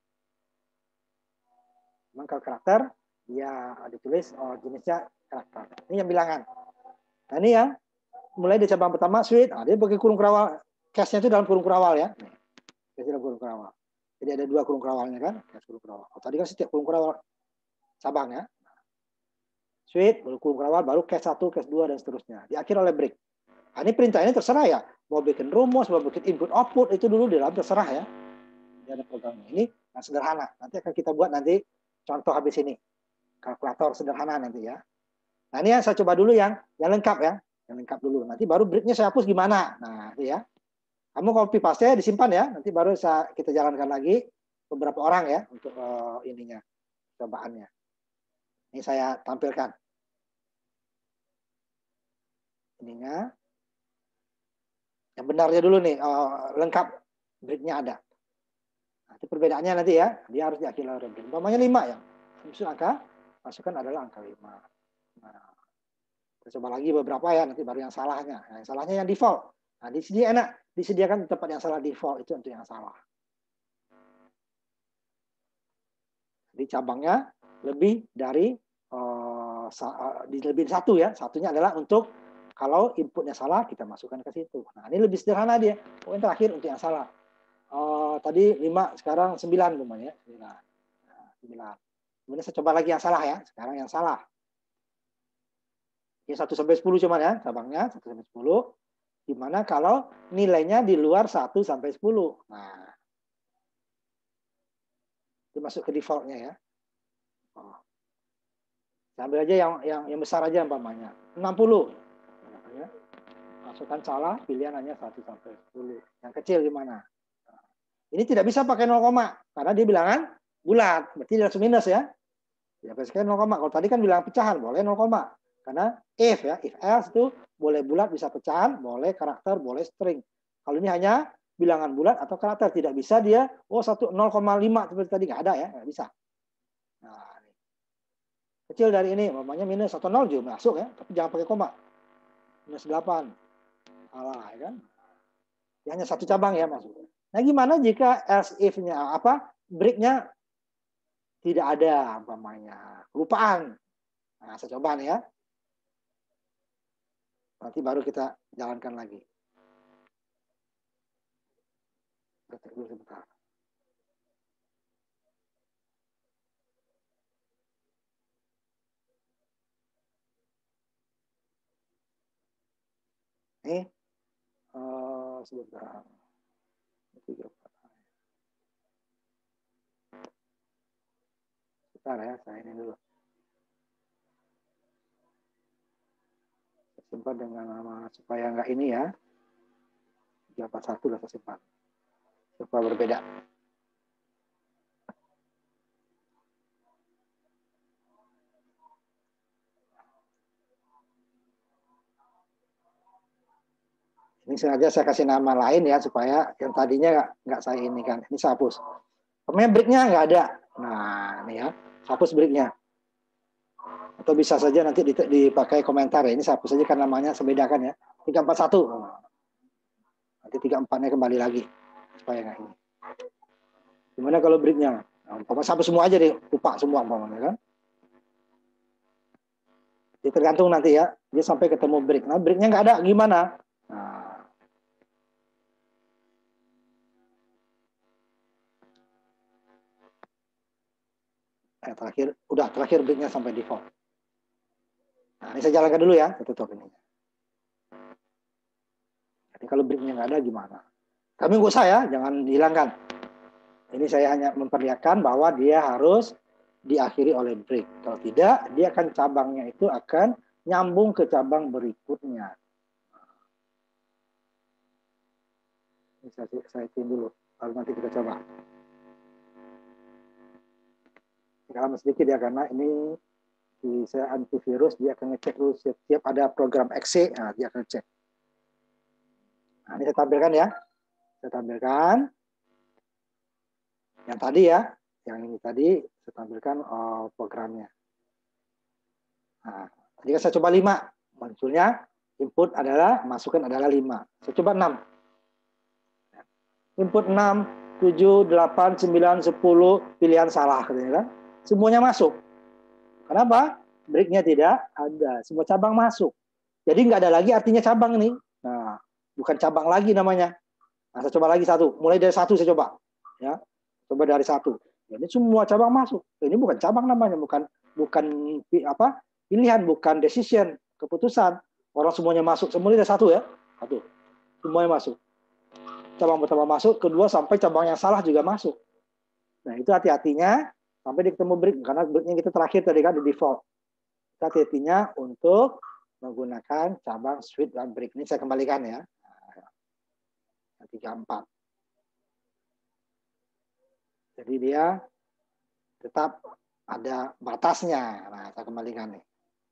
Memang kalau karakter ya ditulis jenisnya karakter. Ini yang bilangan. Nah, ini yang mulai di cabang pertama switch, dia pakai kurung kerawal. Case-nya itu dalam kurung kerawal ya. Case dalam kurung kerawal. Jadi ada 2 kurung kerawalnya kan, case kurung kerawal. Tadi kan setiap kurung kerawal cabang ya. Switch, baru kurung kerawal, baru case 1, case 2 dan seterusnya. Diakhiri oleh break. Nah, ini perintah ini terserah ya. Mau bikin rumus, mau bikin input output itu dulu di dalam terserah ya. Ini ada programnya. Ini yang sederhana. Nanti akan kita buat nanti contoh habis ini. Kalkulator sederhana nanti ya. Nah, ini yang saya coba dulu yang lengkap ya. Yang lengkap dulu. Nanti baru breaknya saya hapus gimana. Nah, itu ya. Kamu copy paste disimpan ya. Nanti baru kita jalankan lagi beberapa orang ya untuk ininya cobaannya. Ini saya tampilkan. Ininya. Yang benarnya dulu nih, lengkap breaknya ada. Nanti perbedaannya nanti ya, dia harus diakhiri oleh break. Umpamanya 5 ya. Maksud angka, masukkan adalah angka 5. Nah, kita coba lagi beberapa ya, nanti baru yang salahnya. Nah, yang salahnya yang default. Nah, disediakan tempat yang salah default, itu untuk yang salah. Jadi cabangnya lebih dari lebih 1 ya. Satunya adalah untuk kalau inputnya salah, kita masukkan ke situ. Nah, ini lebih sederhana dia. Poin terakhir untuk yang salah. Tadi 5, sekarang 9 lumayan ya. 9. Nah, 9. Kemudian saya coba lagi yang salah ya. Sekarang yang salah. Ini 1 sampai 10 cuman ya. Cabangnya 1 sampai 10. Dimana kalau nilainya di luar 1 sampai 10. Nah. Itu masuk ke defaultnya ya. Saya ambil aja yang besar aja umpamanya. 60. Masukkan salah, pilihan hanya 1 sampai 10. Yang kecil gimana? Ini tidak bisa pakai 0, karena dia bilangan bulat. Berarti dia langsung minus ya. Ya, pakai 0, kalau tadi kan bilang pecahan, boleh 0, karena if ya, if else itu boleh bulat bisa pecahan, boleh karakter, boleh string. Kalau ini hanya bilangan bulat atau karakter, tidak bisa dia 0,5 seperti tadi, nggak ada ya, nggak bisa. Nah, ini. Kecil dari ini, namanya minus atau 0 juga masuk ya, tapi jangan pakai koma. Minus 8. Salah ya kan? Dia hanya satu cabang ya masuk. Nah, gimana jika else if-nya break-nya tidak ada umpamanya, kelupaan. Nah, saya coba nih ya. Nanti baru kita jalankan lagi. Ketik dulu sebentar. Ini sebentar. Sebentar ya, saya ini dulu. Simpan dengan nama supaya nggak ini ya. 341 lah saya simpan. Supaya berbeda. Ini sengaja saya kasih nama lain ya supaya yang tadinya nggak saya ini kan. Ini saya hapus. Pemain breaknya nggak ada. Nah ini ya, hapus breaknya. Atau bisa saja nanti dipakai komentar ya. Ini saya hapus saja kan namanya saya bedakan ya. 341. Nanti 34-nya kembali lagi supaya nggak ini. Gimana kalau breaknya? Nah, hapus semua aja deh, lupa semua umpamanya kan. Jadi tergantung nanti ya. Dia sampai ketemu break. Nah breaknya nggak ada, gimana? Nah, terakhir breaknya sampai default. Nah, ini saya jalankan dulu ya, saya tutup ini. Jadi kalau breaknya nggak ada gimana? Kami nggak usah ya, jangan dihilangkan. Ini saya hanya memperlihatkan bahwa dia harus diakhiri oleh break. Kalau tidak, dia akan cabangnya itu akan nyambung ke cabang berikutnya. Ini saya tim dulu, lalu nanti kita coba. Lama sedikit ya, karena ini saya antivirus, dia akan ngecek dulu setiap ada program exe, nah, dia akan cek. Nah, ini saya tampilkan ya. Saya tampilkan yang tadi ya, yang ini tadi saya tampilkan programnya. Nah, tadi kan saya coba 5, munculnya input adalah, masukan adalah 5. Saya coba 6. Input 6, 7, 8, 9, 10, pilihan salah. Kan? Semuanya masuk. Kenapa? Breaknya tidak ada. Semua cabang masuk. Jadi nggak ada lagi artinya cabang nih. Nah, bukan cabang lagi namanya. Nah, saya coba lagi 1. Mulai dari 1 saya coba. Ya, coba dari 1. Jadi semua cabang masuk. Ini bukan cabang namanya, bukan apa? Pilihan, bukan decision, keputusan. Orang semuanya masuk. Semuanya dari 1 ya. 1. Semuanya masuk. Cabang pertama masuk, kedua sampai cabang yang salah juga masuk. Nah, itu hati-hatinya sampai ketemu break, karena breaknya kita terakhir tadi kan di default. Hati-hatinya untuk menggunakan cabang switch dan break. Ini saya kembalikan ya. 34. Jadi dia tetap ada batasnya. Nah, saya kembalikan nih.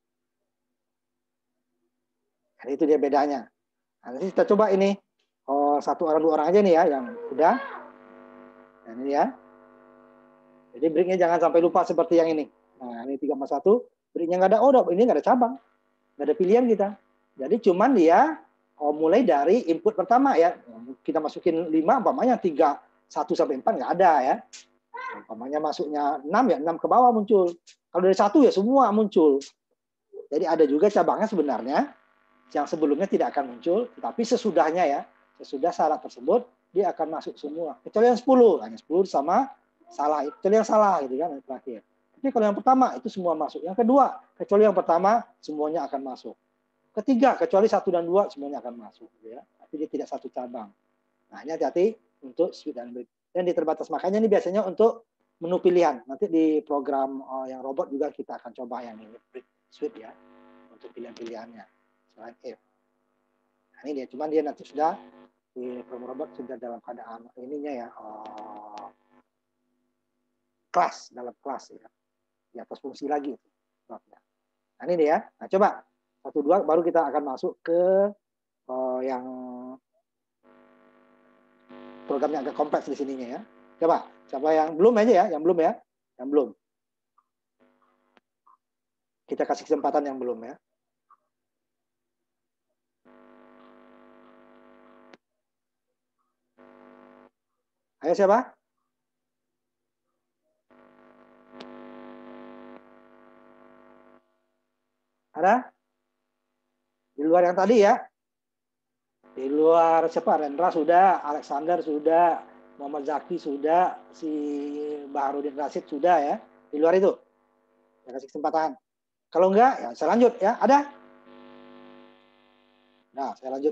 Jadi itu dia bedanya. Nah, nanti kita coba ini. 1 orang 2 orang aja nih ya yang udah. Nah, ini ya. Jadi breaknya jangan sampai lupa seperti yang ini. Nah, ini 341. Breaknya nggak ada. Oh, ini nggak ada cabang. Nggak ada pilihan kita. Jadi cuman dia mulai dari input pertama ya. Kita masukin 5, umpamanya 3, 1 sampai 4 nggak ada ya. Umpamanya masuknya 6 ya, 6 ke bawah muncul. Kalau dari 1 ya semua muncul. Jadi ada juga cabangnya sebenarnya yang sebelumnya tidak akan muncul, tetapi sesudahnya ya. Sesudah syarat tersebut, dia akan masuk semua. Kecuali yang 10. Hanya 10 sama salah. Kecuali yang salah, gitu kan, yang terakhir. Tapi kalau yang pertama, itu semua masuk. Yang kedua, kecuali yang pertama, semuanya akan masuk. Ketiga, kecuali 1 dan 2, semuanya akan masuk. Gitu ya. Tapi dia tidak satu cabang. Nah, ini hati-hati untuk switch dan break. Dan di terbatas. Makanya ini biasanya untuk menu pilihan. Nanti di program yang robot juga kita akan coba yang ini. Switch ya. Untuk pilihan-pilihannya. Selain if. Nah, ini dia. Cuman dia nanti sudah si program robot sudah dalam keadaan ininya ya, kelas, dalam kelas ya, di atas fungsi lagi. Nah, ini dia. Nah, coba 1, 2 baru kita akan masuk ke yang programnya agak kompleks di sininya ya. Coba, siapa yang belum aja ya, yang belum ya, yang belum. Kita kasih kesempatan yang belum ya. Ayo siapa? Ada? Di luar yang tadi ya? Di luar siapa? Rendra sudah, Alexander sudah, Muhammad Zaki sudah, si Baharudin Rasid sudah ya. Di luar itu. Saya kasih kesempatan. Kalau enggak, ya saya lanjut ya. Ada? Nah, saya lanjut.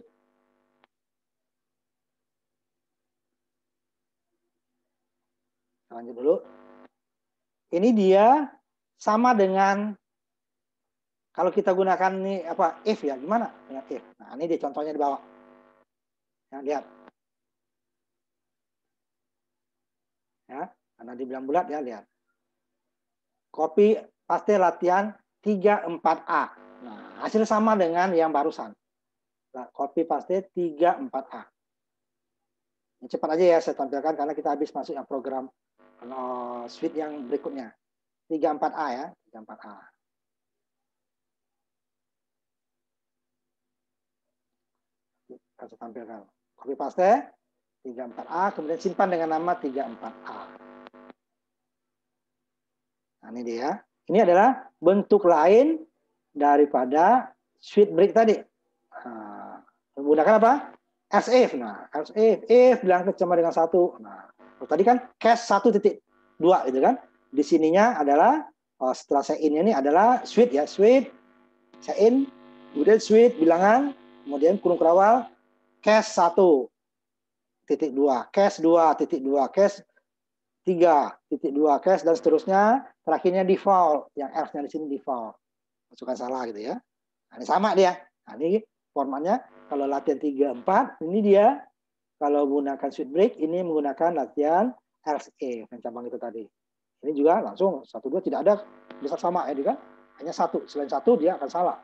Saya lanjut dulu. Ini dia sama dengan kalau kita gunakan nih apa if ya, gimana dengan if? Nah, ini dia contohnya di bawah. Ya, lihat. Ya, karena dibilang bulat ya, lihat. Copy paste latihan 34A. Nah, hasil sama dengan yang barusan. Nah, copy paste 34A. Ini cepat aja ya saya tampilkan karena kita habis masuk yang program suite yang berikutnya. 34A ya, 34A. Saya tampilkan. Copy paste 34A, kemudian simpan dengan nama 34A. Nah, ini dia. Ini adalah bentuk lain daripada switch break tadi. Nah, menggunakan apa? Else if. Nah, else if bilang sama dengan 1. Nah, tadi kan case 1.2 gitu kan. Di sininya adalah setelah saya in ini adalah switch ya, switch saya in, kemudian switch bilangan, kemudian kurung kerawal case 1.2, case 2.2, case 3.2, case dan seterusnya. Terakhirnya default, yang else-nya di sini default. Masukkan salah gitu ya. Nah, ini sama dia. Nah, ini formatnya kalau latihan 3-4, ini dia. Kalau menggunakan switch break, ini menggunakan latihan else if, yang cabang itu tadi. Ini juga langsung 1-2 tidak ada bisa sama ya kan? Hanya 1. Selain 1 dia akan salah.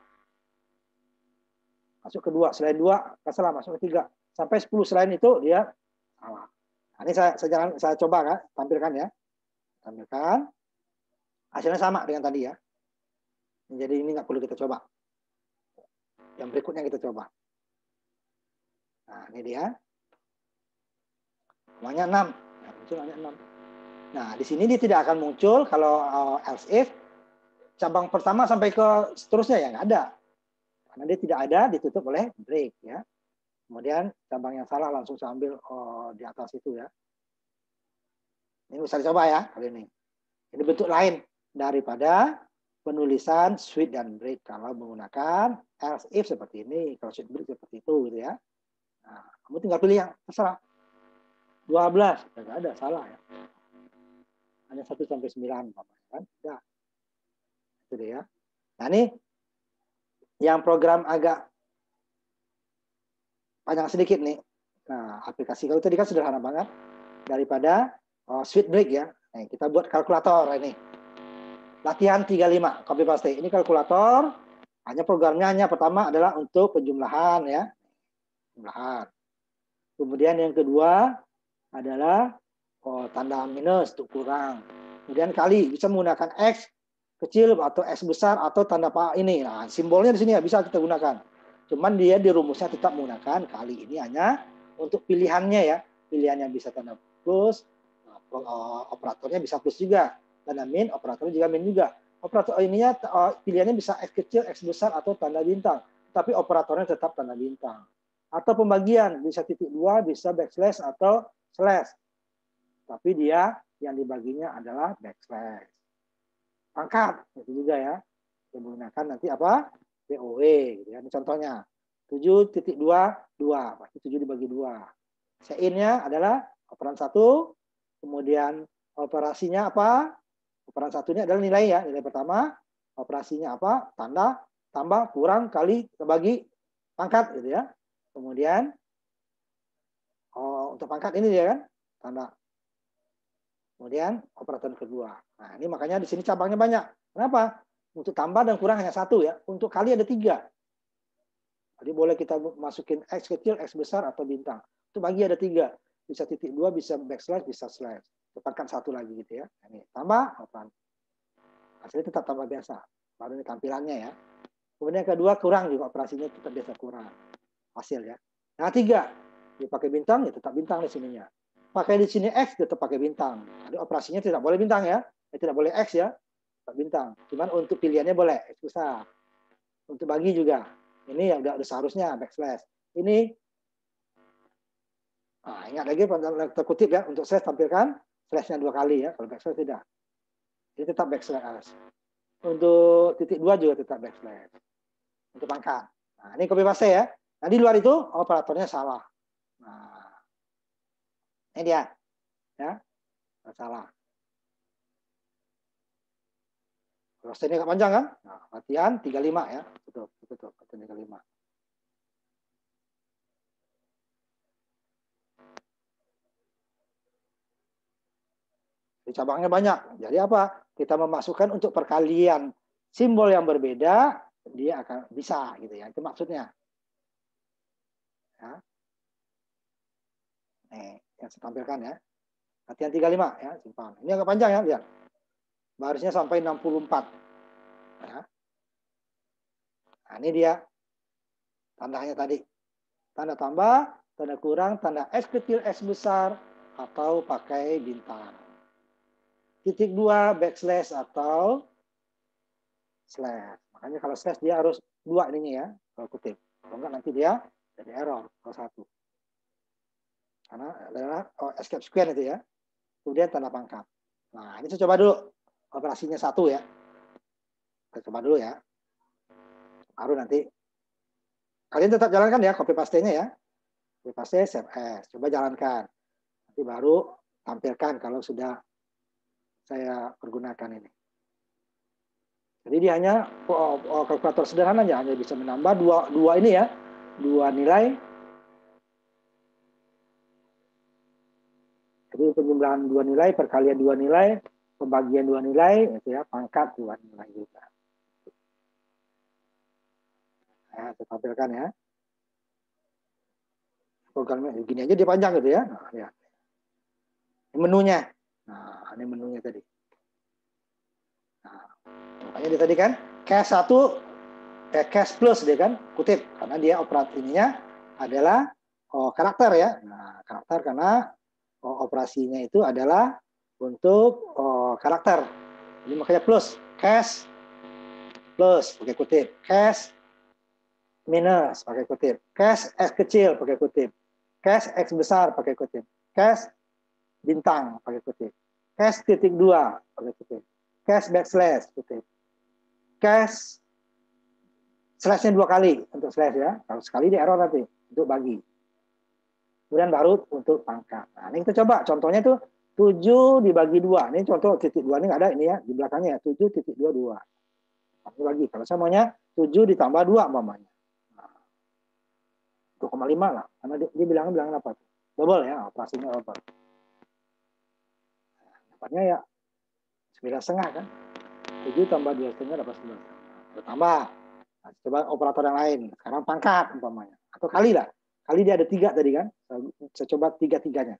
Masuk ke 2, selain 2 akan salah, masuk ke 3. Sampai 10 selain itu dia salah. Nah, ini saya coba kan, tampilkan ya. Tampilkan. Hasilnya sama dengan tadi ya. Jadi ini nggak perlu kita coba. Yang berikutnya kita coba. Nah, ini dia. Namanya 6. Nah, muncul hanya 6. Nah, di sini dia tidak akan muncul kalau else if cabang pertama sampai ke seterusnya ya nggak ada. Karena dia tidak ada, ditutup oleh break ya. Kemudian cabang yang salah langsung saya ambil di atas itu ya. Ini bisa dicoba ya kali ini. Ini bentuk lain daripada penulisan switch dan break kalau menggunakan else if seperti ini, kalau switch break seperti itu gitu ya. Nah, kamu tinggal pilih yang terserah. 12, tidak ada salah ya. Hanya 1 sampai 9 kan? Ya. Itu dia. Nah, ini yang program agak panjang sedikit nih. Nah, aplikasi kalau tadi kan sederhana banget daripada switch break ya. Nah, kita buat kalkulator ini. Latihan 35, copy paste. Ini kalkulator, hanya programnya hanya pertama adalah untuk penjumlahan ya. Penjumlahan. Kemudian yang kedua adalah tanda minus untuk kurang. Kemudian kali bisa menggunakan X kecil atau X besar atau tanda apa ini. Nah, simbolnya di sini ya bisa kita gunakan. Cuman dia di rumusnya tetap menggunakan kali. Ini hanya untuk pilihannya ya. Pilihannya bisa tanda plus, operatornya bisa plus juga. Tanda min, operatornya juga min juga. Operator ininya pilihannya bisa X kecil, X besar atau tanda bintang. Tapi operatornya tetap tanda bintang. Atau pembagian bisa titik 2, bisa backslash atau slash. Tapi dia yang dibaginya adalah backslash. Pangkat itu juga ya. Yang menggunakan nanti apa? POE gitu ya. Ini contohnya. 7.2 2, pasti 7 dibagi 2. Sein-nya adalah operan 1, kemudian operasinya apa? Operan 1-nya adalah nilai ya, nilai pertama. Operasinya apa? Tanda, tambah, kurang, kali, bagi, pangkat gitu ya. Kemudian Oh, untuk pangkat ini dia kan, tanda. Kemudian operator kedua. Nah, ini makanya di sini cabangnya banyak. Kenapa? Untuk tambah dan kurang hanya satu ya. Untuk kali ada 3. Jadi boleh kita masukin X kecil, X besar, atau bintang. Untuk bagi ada 3. Bisa titik 2, bisa backslash, bisa slash. Pangkat 1 lagi gitu ya. Nah, ini tambah, hasilnya tetap tambah biasa. Baru ini tampilannya ya. Kemudian yang kedua kurang juga, operasinya tetap biasa kurang. Hasil ya. Nah 3. Dipakai bintang, ya tetap bintang di sininya. Pakai di sini X, tetap pakai bintang. Jadi operasinya tidak boleh bintang ya. Tidak boleh X ya. Tetap bintang. Cuman untuk pilihannya boleh X besar. Untuk bagi juga. Ini yang udah seharusnya backslash. Ini ingat lagi terkutip ya, untuk slash tampilkan slashnya 2 kali ya. Kalau backslash tidak. Jadi tetap backslash. Untuk titik 2 juga tetap backslash. Untuk pangkat. Nah, ini copy paste ya. Nah, di luar itu operatornya salah. Nah, ini dia. Ya. Salah. Proses ini agak panjang kan? Nah, latihan 35 ya. Betul. Latihan 35. Jadi cabangnya banyak. Jadi apa? Kita memasukkan untuk perkalian simbol yang berbeda, dia akan bisa gitu ya. Itu maksudnya. Ya. Nih, yang saya tampilkan ya. Latihan 35 ya, simpan. Ini agak panjang ya, lihat. Barisnya sampai 64. Ya. Nah, ini dia tandanya tadi. Tanda tambah, tanda kurang, tanda X kecil, X besar, atau pakai bintang. Titik 2 backslash atau slash. Makanya kalau slash dia harus 2 ininya ya, kalau kutip. Kalau enggak nanti dia jadi error kalau 1. Karena adalah escape square itu ya. Kemudian tanda pangkat. Nah, ini saya coba dulu operasinya 1 ya. Kita coba dulu ya. Baru nanti kalian tetap jalankan ya copy paste-nya ya. Copy paste, save as. Coba jalankan. Nanti baru tampilkan kalau sudah saya pergunakan ini. Jadi dia hanya kalkulator sederhana aja, hanya bisa menambah dua ini ya, 2 nilai. Jadi penjumlahan 2 nilai, perkalian 2 nilai, pembagian 2 nilai, itu ya, pangkat 2 nilai juga. Nah, saya tampilkan ya. Programnya gini aja dia panjang gitu ya. Nah, ya. Ini menunya. Nah, ini menunya tadi. Nah, makanya dia tadi kan cash 1 cash plus dia kan kutip karena dia operasinya adalah karakter ya. Nah, karakter karena operasinya itu adalah untuk karakter. Jadi makanya plus cash plus pakai kutip, cash minus pakai kutip, cash X kecil pakai kutip, cash X besar pakai kutip, cash bintang pakai kutip, cash titik 2 pakai kutip, cash backslash kutip, cash slashnya 2 kali untuk slash ya. Kalau sekali di error nanti untuk bagi. Kemudian baru untuk pangkat. Nah, ini kita coba contohnya itu 7 dibagi 2. Ini contoh titik 2 ini nggak ada ini ya di belakangnya 7.22. Ini bagi. Kalau saya maunya 7 ditambah 2 umpamanya. 2,5 lah. Karena dia bilangnya apa tuh? Double ya, operasinya double. Dapatnya ya 9,5 kan. 7 tambah 2,5 dapat 9,5. Tambah. Nah, coba operator yang lain. Sekarang pangkat umpamanya. Atau kali lah. Kali dia ada 3 tadi kan. Saya coba 3-3-nya.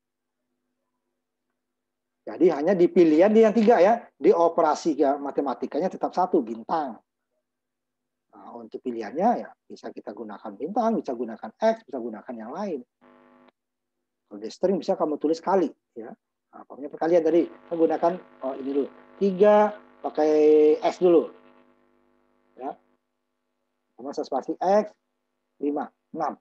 Jadi hanya di pilihan di yang 3 ya. Di operasi matematikanya tetap 1, bintang. Nah, untuk pilihannya ya bisa kita gunakan bintang, bisa gunakan X, bisa gunakan yang lain. Kalau di string bisa kamu tulis kali ya. Nah, pokoknya perkalian tadi kita gunakan ini dulu. 3 pakai X dulu. Ya. Sama spasi X 5, 6.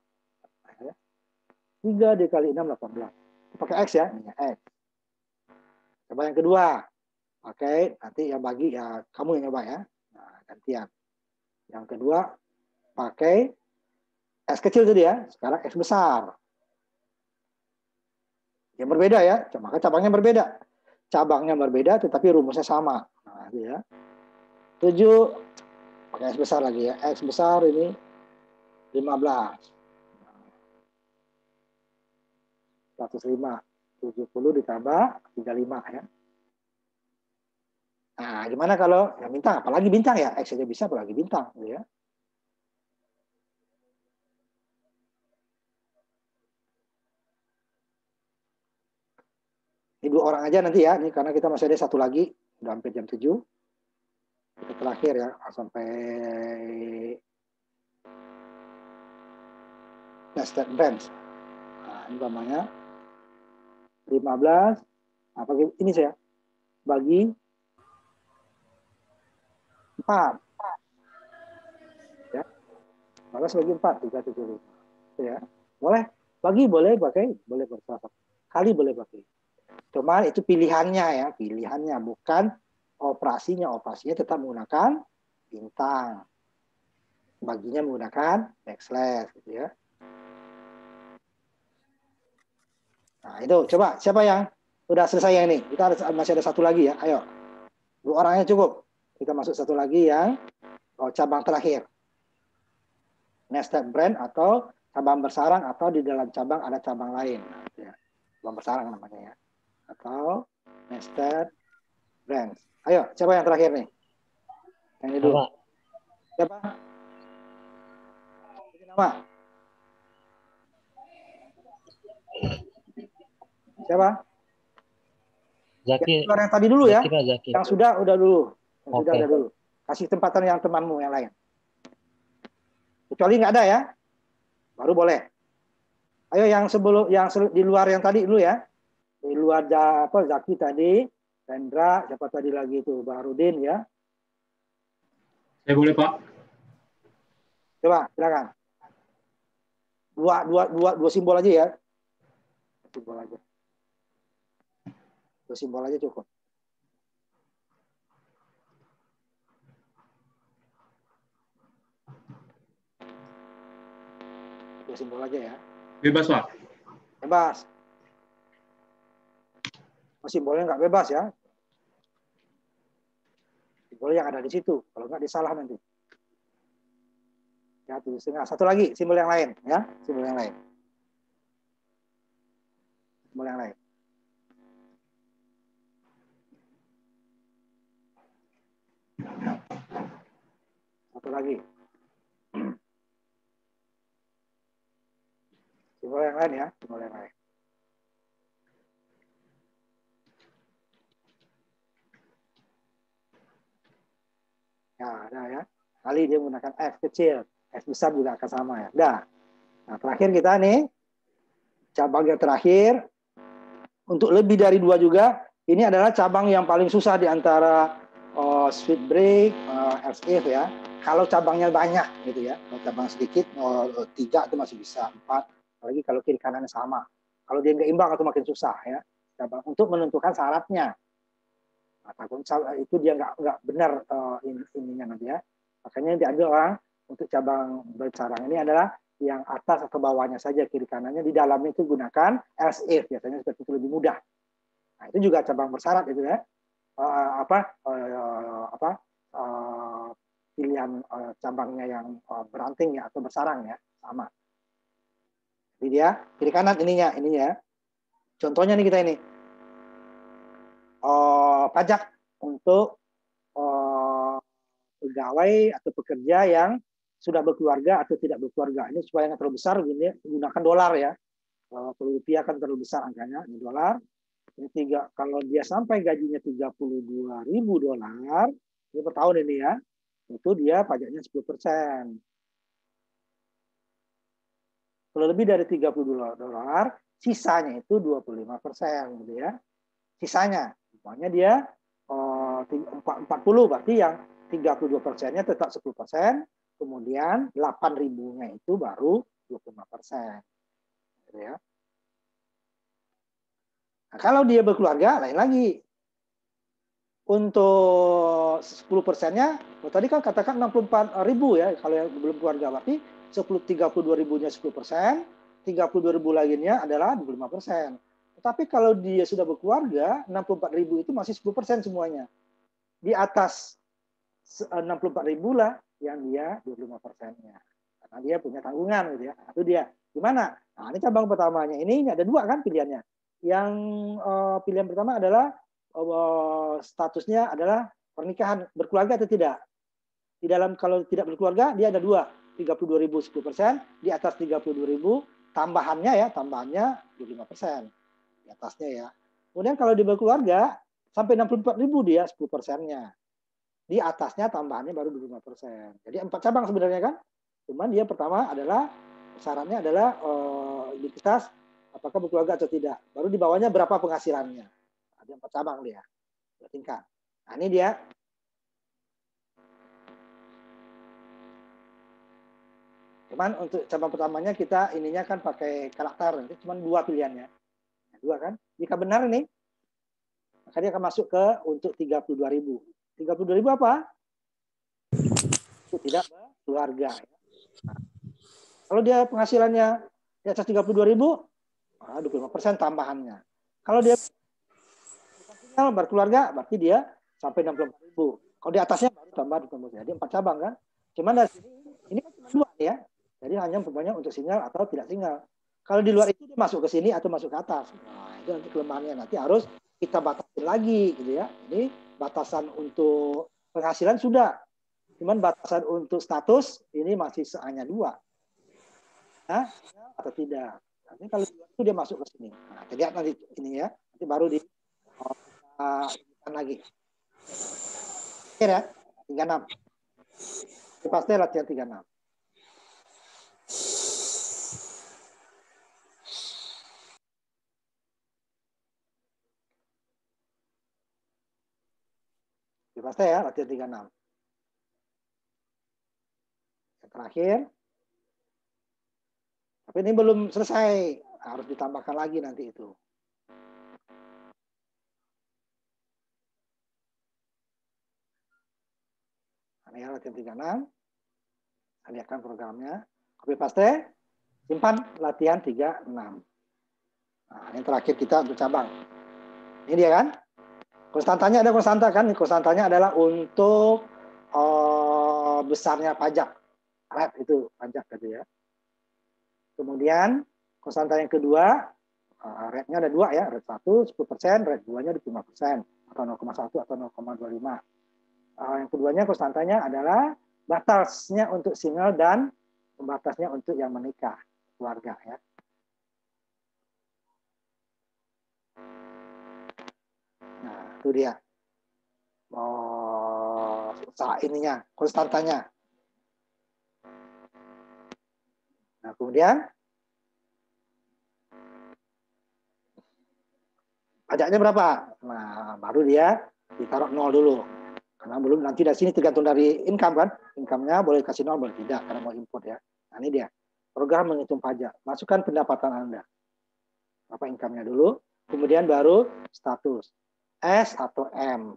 3 dikali 6 18. Pakai X ya, ini X. Coba yang kedua. Pakai nanti yang bagi ya kamu yang nyoba ya. Nah, gantian. Yang kedua pakai X kecil tadi ya, sekarang X besar. Yang berbeda ya, maka cabangnya berbeda. Cabangnya berbeda tetapi rumusnya sama. Nah, ya. 7 pakai X besar lagi ya. X besar ini 15. 105. 70 ditambah 35 ya. Nah, gimana kalau ya bintang? Apalagi bintang ya? X aja bisa, apalagi bintang gitu ya. Ini 2 orang aja nanti ya, ini karena kita masih ada 1 lagi, udah hampir jam 7. Kita terakhir ya, sampai nested branch. Nah, ini umpamanya 15, apa ini saya bagi 4. Ya. 15 bagi 4, 375. Ya. Boleh bagi, boleh pakai, boleh bersama. Kali boleh pakai. Cuma itu pilihannya ya, pilihannya bukan operasinya. Operasinya tetap menggunakan bintang. Baginya menggunakan backslash gitu ya. Nah, itu coba siapa yang udah selesai yang ini? Kita masih ada 1 lagi ya. Ayo. 2 orangnya cukup. Kita masuk 1 lagi yang cabang terakhir. Nested branch atau cabang bersarang atau di dalam cabang ada cabang lain. Nah, ya. Cabang bersarang namanya ya. Atau nested branch. Ayo, siapa yang terakhir nih? Yang ini dulu. Siapa? Ini nama. Siapa? Zaki. Yang tadi dulu ya. Zaki. Yang sudah udah dulu. Yang sudah Oke. udah dulu. Kasih kesempatan yang temanmu yang lain. Kecuali nggak ada ya. Baru boleh. Ayo yang sebelum di luar yang tadi dulu ya. Di luar Zaki tadi, Rendra, siapa tadi lagi itu? Baharudin ya. Saya boleh, Pak. Coba, silakan. Dua simbol aja ya. Simbol aja. 2 simbol aja cukup. Dua simbol aja ya. Bebas, Pak. Bebas. Simbolnya nggak bebas ya. Simbol yang ada di situ. Kalau nggak disalah nanti. Ya, 7,5. 1 lagi simbol yang lain ya. Simbol yang lain. Simbol yang lain. Satu lagi. Simbol yang lain ya. Simbol yang lain. Ya, ada ya. Kali dia menggunakan F kecil. F besar juga akan sama ya. Dah. Nah, terakhir kita nih. Cabang yang terakhir. Untuk lebih dari 2 juga. Ini adalah cabang yang paling susah di antara speed break, else if ya. Kalau cabangnya banyak gitu ya. Kalau cabang sedikit, 3 itu masih bisa. 4. Apalagi kalau kiri kanannya sama. Kalau dia nggak imbang itu makin susah ya. Cabang untuk menentukan syaratnya. Nah, itu dia nggak benar ininya nanti ya. Makanya yang diambil orang untuk cabang bercarang ini adalah yang atas atau bawahnya saja, kiri kanannya. Di dalamnya itu gunakan else if, biasanya seperti itu lebih mudah. Nah, itu juga cabang bersyarat itu ya. Pilihan cabangnya yang beranting ya atau bersarang ya sama. Jadi dia kiri kanan ininya ya. Contohnya nih kita ini. Pajak untuk pegawai atau pekerja yang sudah berkeluarga atau tidak berkeluarga. Ini supaya nggak terlalu besar, gunakan dolar ya. Kalau rupiah kan terlalu besar angkanya, ini dolar. Ini kalau dia sampai gajinya $32.000 ini per tahun ini ya, itu dia pajaknya 10%. Kalau lebih dari $32, sisanya itu 25% gitu ya. Sisanya, pokoknya dia 40, berarti yang 32%-nya tetap 10%, kemudian 8.000-nya itu baru 25%. Gitu ya. Nah, kalau dia berkeluarga, lain lagi. Untuk 10%-nya, tadi kan katakan 64.000 ya, kalau yang belum keluarga, berarti 32.000-nya 10%, 32.000 lainnya adalah 25%. Tetapi kalau dia sudah berkeluarga, 64.000 itu masih 10% semuanya. Di atas 64.000 lah yang dia 25%-nya. Karena dia punya tanggungan gitu ya. Itu dia. Gimana? Nah, ini cabang pertamanya. Ini ada dua kan pilihannya. Yang pilihan pertama adalah statusnya adalah pernikahan, berkeluarga atau tidak. Di dalam kalau tidak berkeluarga dia ada dua, 32.000 10%, di atas 32.000 tambahannya 25% di atasnya ya. Kemudian kalau di berkeluarga sampai 64.000 dia 10%-nya. Di atasnya tambahannya baru 25%. Jadi 4 cabang sebenarnya kan. Cuman dia pertama adalah syaratnya adalah identitas apakah berkeluarga atau tidak. Baru di bawahnya berapa penghasilannya. Ada 4 cabang dia. Tingkat. Nah, ini dia. Cuman untuk cabang pertamanya kita ininya kan pakai karakter. Nanti cuma 2 pilihannya. 2 kan. Jika benar ini, maka dia akan masuk ke untuk 32.000. 32.000 apa? Itu tidak berkeluarga. Nah, kalau dia penghasilannya di atas 32.000, 25% tambahannya. Kalau dia berkeluarga, berarti dia sampai 64.000. Kalau di atasnya baru tambah 20%. Jadi 4 cabang kan. Cuman dari sini, ini kan cuma 2 ya. Jadi hanya umpamanya untuk sinyal atau tidak sinyal. Kalau di luar itu dia masuk ke sini atau masuk ke atas. Nah, itu nanti kelemahannya. Nanti harus kita batasin lagi gitu ya. Ini batasan untuk penghasilan sudah. Cuman batasan untuk status ini masih hanya 2. Nah, atau tidak. Nanti kalau di luar itu dia masuk ke sini. Nah, lihat nanti ini ya. Nanti baru di lagi. Oke ya, 36. Ini pasti latihan 36. Pasti ya, latihan 36. Yang terakhir. Tapi ini belum selesai. Harus ditambahkan lagi nanti itu. Ini ya, latihan 36. Saya lihatkan programnya. Copy paste. Simpan latihan 36. Nah, ini terakhir kita untuk cabang. Ini dia kan. Konstantanya ada konstanta kan. Konstantanya adalah untuk besarnya pajak. Rate itu pajak gitu ya. Kemudian konstanta yang kedua, rate-nya ada 2 ya. Rate 1 10%, rate 2-nya 25%. Atau 0,1 atau 0,25. Yang keduanya konstantanya adalah batasnya untuk single dan batasnya untuk yang menikah, keluarga ya. Nah, itu dia. Ininya, konstantanya. Nah, kemudian pajaknya berapa? Nah, baru dia ditaruh 0 dulu. Karena belum nanti dari sini tergantung dari income kan. Income-nya boleh kasih 0, boleh tidak karena mau import ya. Nah, ini dia. Program menghitung pajak. Masukkan pendapatan Anda. Apa income-nya dulu, kemudian baru status. S atau M.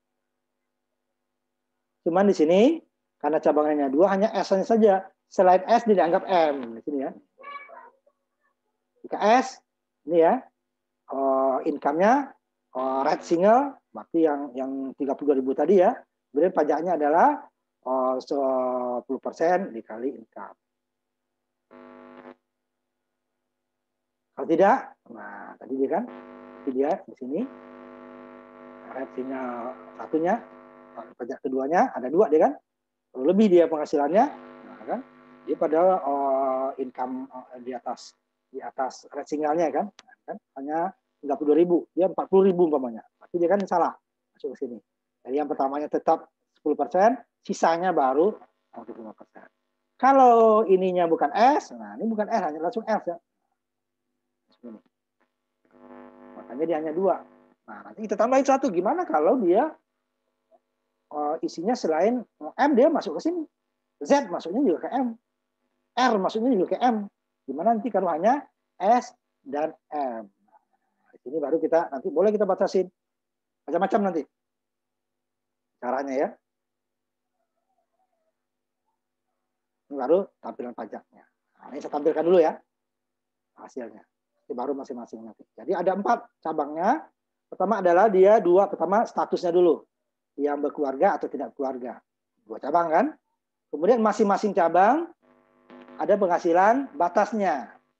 Cuman di sini karena cabangannya 2 hanya S-nya saja. Selain S dianggap M di sini ya. Jika S ini ya. Income-nya rate single berarti yang 32.000 tadi ya. Kemudian pajaknya adalah 10% dikali income. Kalau tidak, nah tadi dia kan, dia di sini rate single satunya, pajak keduanya ada 2 dia kan. Kalau lebih dia penghasilannya, nah kan, dia pada income di atas rate single-nya kan hanya 32.000, dia 40.000 umpamanya. Berarti dia kan salah masuk ke sini. Jadi yang pertamanya tetap 10%, sisanya baru 25%. Kalau ininya bukan S, nah ini bukan S, hanya langsung S ya. Makanya dia hanya 2. Nah, nanti kita tambahin 1. Gimana kalau dia isinya selain M dia masuk ke sini. Z masuknya juga ke M. R masuknya juga ke M. Gimana nanti kalau hanya S dan M. Ini baru kita nanti boleh kita batasin macam-macam nanti caranya ya. Ini baru tampilan pajaknya. Nah, ini saya tampilkan dulu ya hasilnya. Ini baru masing-masing nanti. Jadi ada 4 cabangnya. Pertama adalah dia 2. Pertama statusnya dulu, yang berkeluarga atau tidak keluarga. 2 cabang kan. Kemudian masing-masing cabang ada penghasilan batasnya.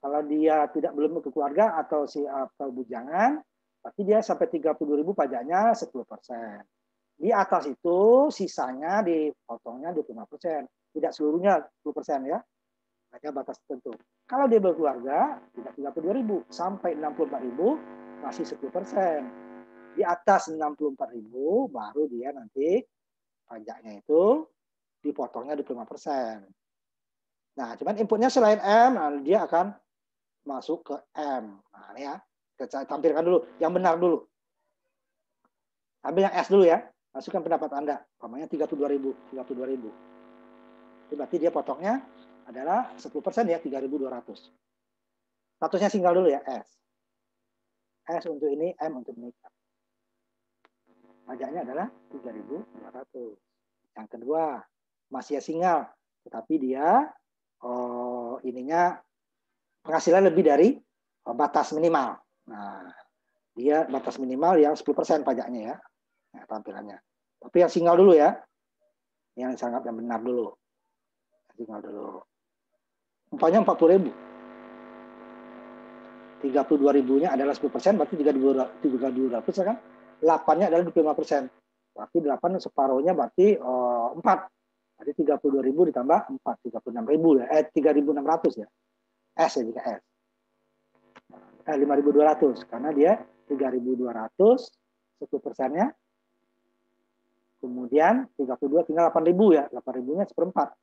Kalau dia belum berkeluarga atau atau bujangan, berarti dia sampai 32.000 pajaknya 10%. Di atas itu sisanya dipotongnya 25%. Tidak seluruhnya 10% ya. Hanya batas tertentu. Kalau dia berkeluarga, tidak 32.000 sampai 64.000 masih 10%. Di atas 64.000 baru dia nanti pajaknya itu dipotongnya 25%. Nah, cuman inputnya selain M, nah dia akan masuk ke M. Nah, ini ya. Kita tampilkan dulu yang benar dulu. Ambil yang S dulu ya. Masukkan pendapat Anda. Namanya 32.000. Itu berarti dia potongnya adalah 10% ya, 3.200. Statusnya single dulu ya, S. S untuk ini, M untuk menikah. Pajaknya adalah 3.200. Yang kedua, masih single, tetapi dia ininya penghasilan lebih dari batas minimal. Nah, dia batas minimal yang 10% pajaknya ya. Nah, tampilannya. Tapi yang single dulu ya. Yang sangat yang benar dulu. Single dulu. Umpamanya 40.000. 32.000-nya adalah 10%, berarti 3.200 kan? 8-nya adalah 25%. Berarti 8 separuhnya berarti 4. Jadi 32.000 ditambah 4, 36.000 ya. 3.600 ya. S ya jika S. 5.200 karena dia 3.200 10%-nya. Kemudian 32 tinggal 8.000 ya. 8.000-nya seperempat.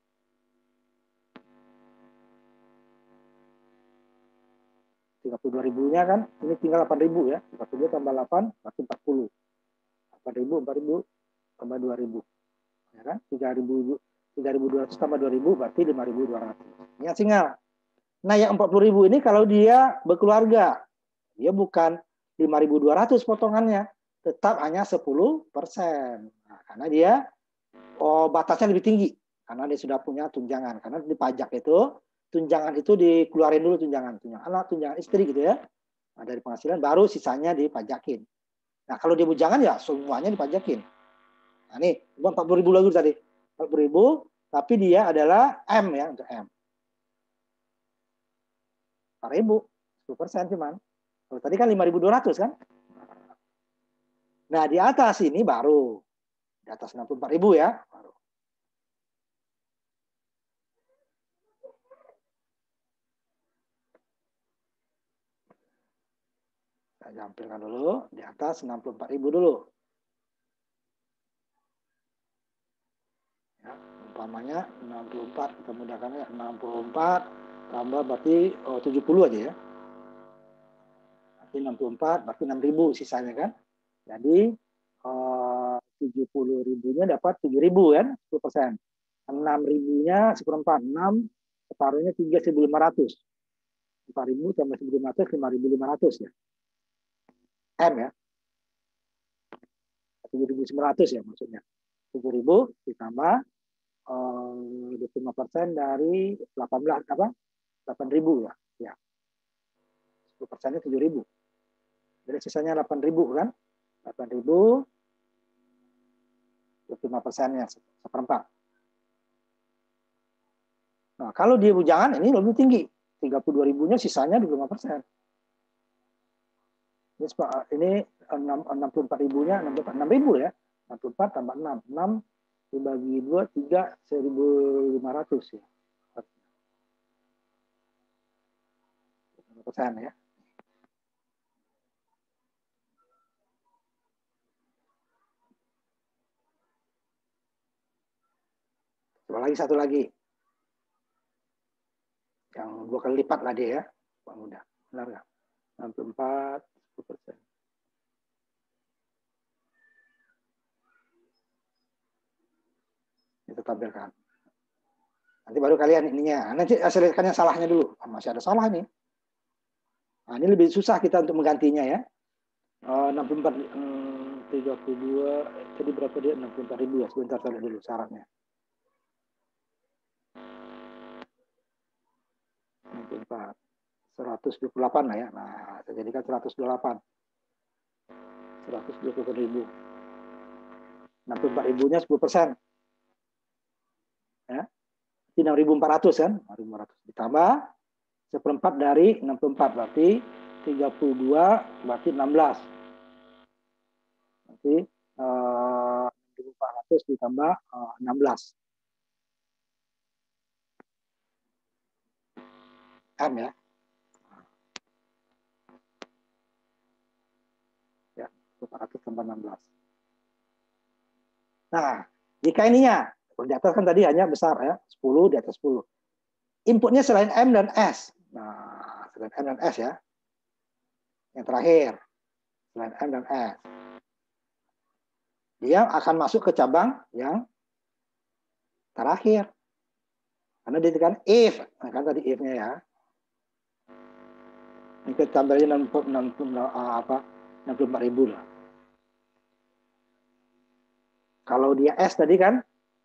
Ribunya kan ini tinggal 8.000 ya. 32 tambah 8 berarti 40. 4.000 tambah 2.000. Ya kan? 3.200 tambah 2.000 berarti 5.200. Ini single. Nah, yang 40.000 ini kalau dia berkeluarga, dia bukan 5.200 potongannya, tetap hanya 10%. Nah, karena dia batasnya lebih tinggi karena dia sudah punya tunjangan. Karena di pajak itu tunjangan itu dikeluarin dulu tunjangan anak, tunjangan istri gitu ya. Nah, dari penghasilan baru sisanya dipajakin. Nah, kalau dia bujangan ya semuanya dipajakin. Nah, ini 40.000 lagi tadi. 40.000 tapi dia adalah M ya untuk M. 4.000 10% cuman. Kalau tadi kan 5.200 kan? Nah, di atas ini baru di atas 64.000 ya, baru. Saya tampilkan dulu di atas 64.000 dulu. Ya, umpamanya 64, kita mudahkannya 64 tambah berarti 70 aja ya. Berarti 64 berarti 6.000 sisanya kan. Jadi 70.000-nya dapat 7.000 kan, 10%. 6.000-nya seperempat, 6 separuhnya 3.500. 4.000 tambah 1.500, 5.500 ya. M ya. 7.900 ya maksudnya. 7.000 ditambah 25% dari 18 apa? 8.000 ya. Ya. 10%-nya 7.000. Jadi sisanya 8.000 kan? 8.000 25%-nya seperempat. Nah, kalau dia bujangan ini lebih tinggi. 32.000-nya sisanya 25%. Ini 64.000-nya 6.000 ya. 64 tambah 6. 6 dibagi 2, 3, 1.500 ya. 5% ya. Coba lagi satu lagi. Yang 2 kali lipat lah dia ya. Pak mudah. Benar nggak? 64, 10%. Itu tampilkan. Nanti baru kalian ininya. Nanti saya lihatkan yang salahnya dulu. Masih ada salah nih. Nah, ini lebih susah kita untuk menggantinya ya. 64, 32, jadi berapa dia? 64.000 ya. Sebentar saya lihat dulu syaratnya. 64. 128 lah ya. Nah, saya jadikan 128. 128.000. 64.000-nya 10%. Ya. 6.400 kan? 6.400 ditambah 1/4 dari 64 berarti 32 berarti 16. Berarti 6.400 ditambah 16. M ya. Ya, 400 tambah 16. Nah, jika ininya, di atas kan tadi hanya besar ya, 10 di atas 10. Inputnya selain M dan S. Nah, selain M dan S ya. Yang terakhir, selain M dan S. Dia akan masuk ke cabang yang terakhir. Karena dia tekan if. Nah, kan tadi if-nya ya. Ini kita tambahnya 64.000 lah. Kalau dia S tadi kan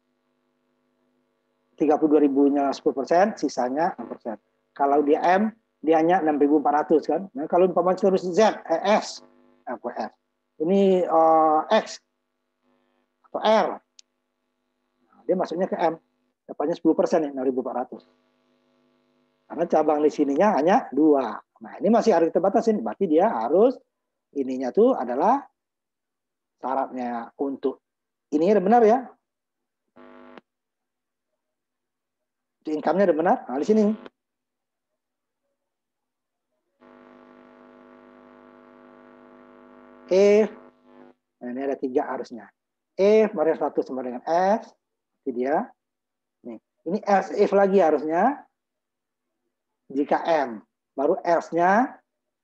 32.000-nya 10%, sisanya 6%. Kalau dia M, dia hanya 6.400 kan. Nah, kalau umpamanya terus Z, S, S. Ini X atau R. Nah, dia masuknya ke M. Dapatnya 10% nih, 6.400. Karena cabang di sininya hanya 2. Nah, ini masih harus kita batasin. Berarti dia harus, ininya tuh adalah syaratnya untuk, ini ada benar ya. Income-nya ada benar. Nah, di sini. If, nah ini ada 3 harusnya. If varian 100 sama dengan S, jadi dia, nih, ini else if lagi harusnya, jika M, baru else-nya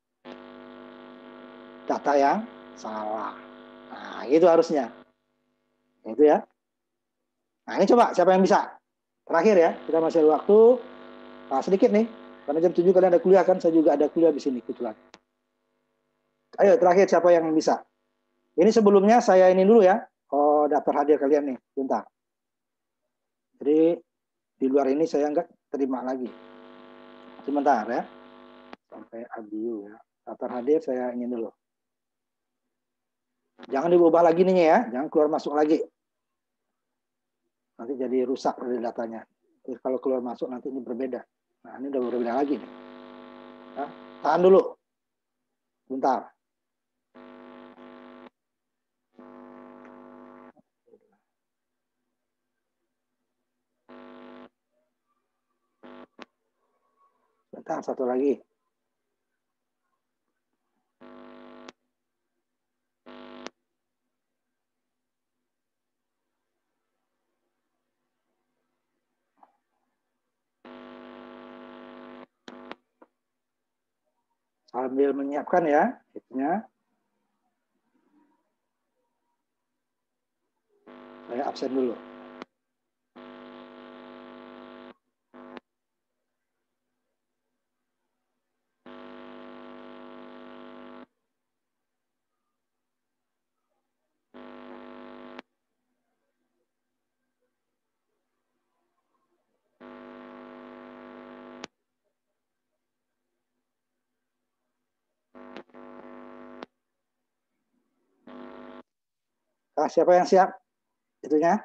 data yang salah. Nah, itu harusnya. Itu ya. Nah, ini coba siapa yang bisa? Terakhir ya, kita masih ada waktu. Nah, sedikit nih, karena jam 7 kalian ada kuliah kan, saya juga ada kuliah di sini kebetulan. Ayo, terakhir siapa yang bisa? Ini sebelumnya saya ini dulu ya. Oh, daftar hadir kalian nih, bentar. Jadi di luar ini saya nggak terima lagi. Sebentar ya. Sampai Abiu ya. Daftar hadir saya ingin dulu. Jangan diubah lagi nih ya, jangan keluar masuk lagi. Nanti jadi rusak dari datanya. Jadi kalau keluar masuk nanti ini berbeda. Nah, ini udah berbeda lagi nih. Nah, tahan dulu. Bentar. Bentar, satu lagi. Sambil menyiapkan ya, itunya. Saya absen dulu. Nah, siapa yang siap? Itunya.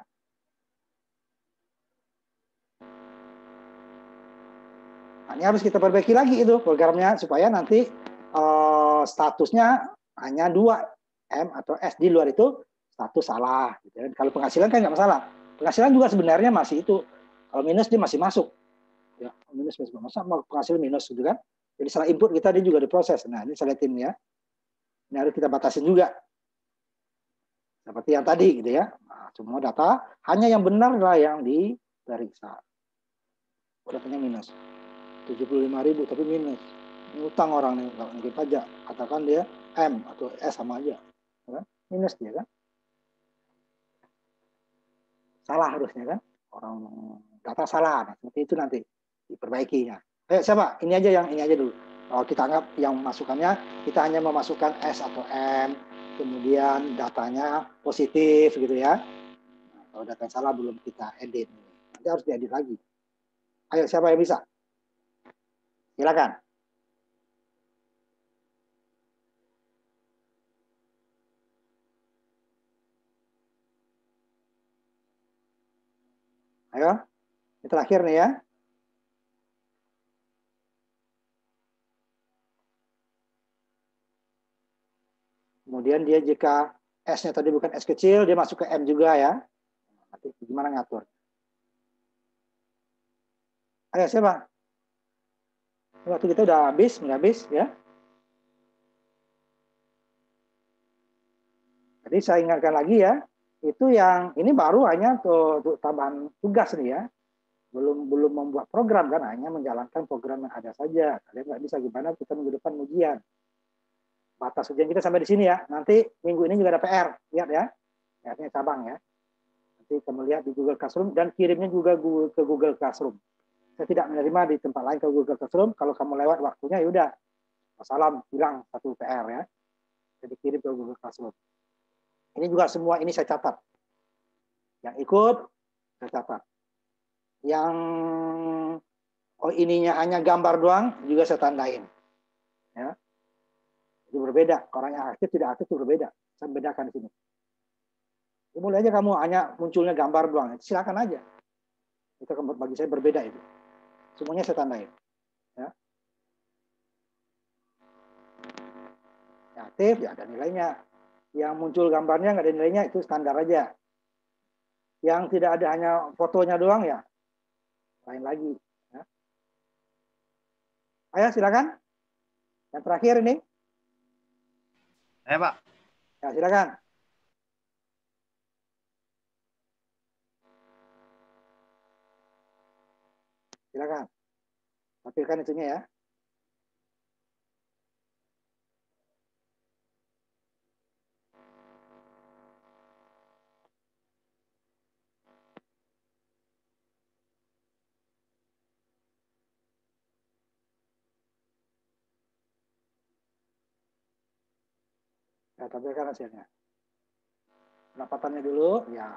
Nah, ini harus kita perbaiki lagi itu programnya supaya nanti statusnya hanya 2 M atau S, di luar itu status salah. Gitu. Kalau penghasilan kan nggak masalah. Penghasilan juga sebenarnya masih itu. Kalau minus dia masih masuk. Ya, minus masih masuk. Penghasilan minus gitu kan. Jadi setelah input kita dia juga diproses. Nah, ini saya lihatin ya. Ini harus kita batasin juga. Seperti yang tadi gitu ya. Nah, semua data hanya yang benar lah yang diperiksa. Datanya minus 75.000 tapi minus. Ngutang orang nih nggak mungkin pajak. Katakan dia M atau S sama aja. Ya, minus dia kan. Salah harusnya kan. Orang data salah. Nah, seperti itu nanti diperbaikinya. Siapa? Ini aja dulu. Kalau kita anggap yang masukannya, kita hanya memasukkan S atau M, kemudian datanya positif gitu ya. Nah, kalau data salah belum kita edit. Nanti harus diedit lagi. Ayo, siapa yang bisa? Silakan. Ayo, ini terakhir nih ya. Kemudian dia jika S-nya tadi bukan S kecil, dia masuk ke M juga ya. Nanti gimana ngatur? Ayo siapa? Waktu kita udah habis, nggak habis ya. Jadi saya ingatkan lagi ya, itu yang ini baru hanya untuk tambahan tugas nih ya. Belum membuat program kan, hanya menjalankan program yang ada saja. Kalian nggak bisa gimana kita minggu depan ujian. Batas ujian kita sampai di sini ya. Nanti minggu ini juga ada PR, lihat ya. PR-nya cabang ya. Nanti kamu lihat di Google Classroom dan kirimnya juga ke Google Classroom. Saya tidak menerima di tempat lain ke Google Classroom. Kalau kamu lewat waktunya ya udah. Wassalam, hilang satu PR ya. Jadi kirim ke Google Classroom. Ini juga semua ini saya catat. Yang ikut saya catat. Yang ininya hanya gambar doang juga saya tandain. Ya. Itu berbeda. Orang yang aktif tidak aktif itu berbeda. Saya bedakan di sini. Mulai aja kamu hanya munculnya gambar doang. Silakan aja. Itu bagi saya berbeda itu. Semuanya saya tandain. Ya. Yang aktif ya ada nilainya. Yang muncul gambarnya nggak ada nilainya itu standar aja. Yang tidak ada hanya fotonya doang ya lain lagi. Ya. Ayo silakan. Yang terakhir ini. Pak. Ya, silakan. Silakan. Tampilkan itunya ya. Ya, tampilkan hasilnya. Pendapatannya dulu, ya.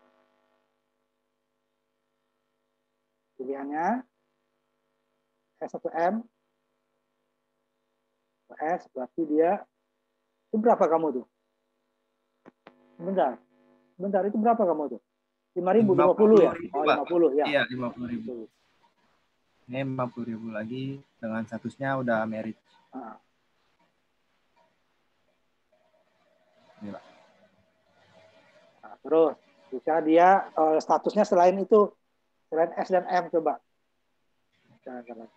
Pilihannya S1M. S berarti dia itu berapa kamu tuh? Bentar itu berapa kamu tuh? 5.050 ya? Oh 50 ya. Iya 50.000. Ini 50.000 lagi dengan statusnya udah merit. Nah. Ini Pak. Nah, terus jika dia statusnya selain itu, selain S dan M coba. Jangan.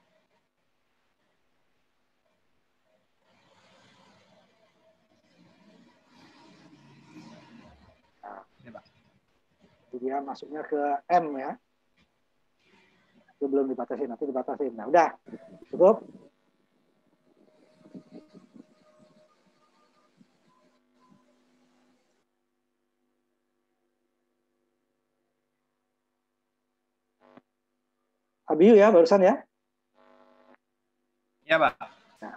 Dia masuknya ke M ya. Itu belum dibatasi, nanti dibatasi. Nah, udah. Cukup. Abiu ya barusan ya. Iya, Pak. Nah.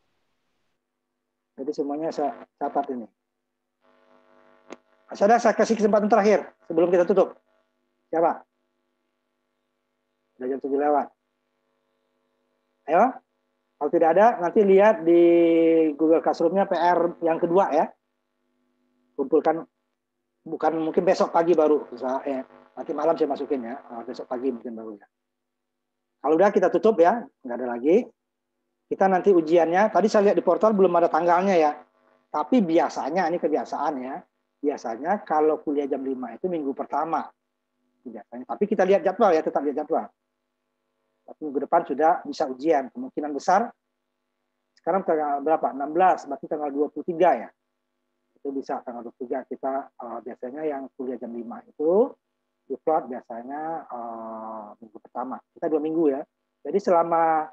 Jadi semuanya saya catat ini. Saya kasih kesempatan terakhir sebelum kita tutup. Siapa? Udah jam 7 lewat. Ayo. Kalau tidak ada, nanti lihat di Google Classroom-nya PR yang kedua ya. Kumpulkan, bukan mungkin besok pagi baru. Nanti malam saya masukin ya. Besok pagi mungkin baru ya. Kalau udah kita tutup ya, nggak ada lagi. Kita nanti ujiannya, tadi saya lihat di portal belum ada tanggalnya ya. Tapi biasanya, ini kebiasaan ya. Biasanya kalau kuliah jam 5 itu minggu pertama. Biasanya. Tapi kita lihat jadwal ya, tetap lihat jadwal. Minggu depan sudah bisa ujian. Kemungkinan besar, sekarang tanggal berapa? 16, berarti tanggal 23 ya. Itu bisa tanggal 23 kita biasanya yang kuliah jam 5 itu, diplot biasanya minggu pertama. Kita 2 minggu ya. Jadi selama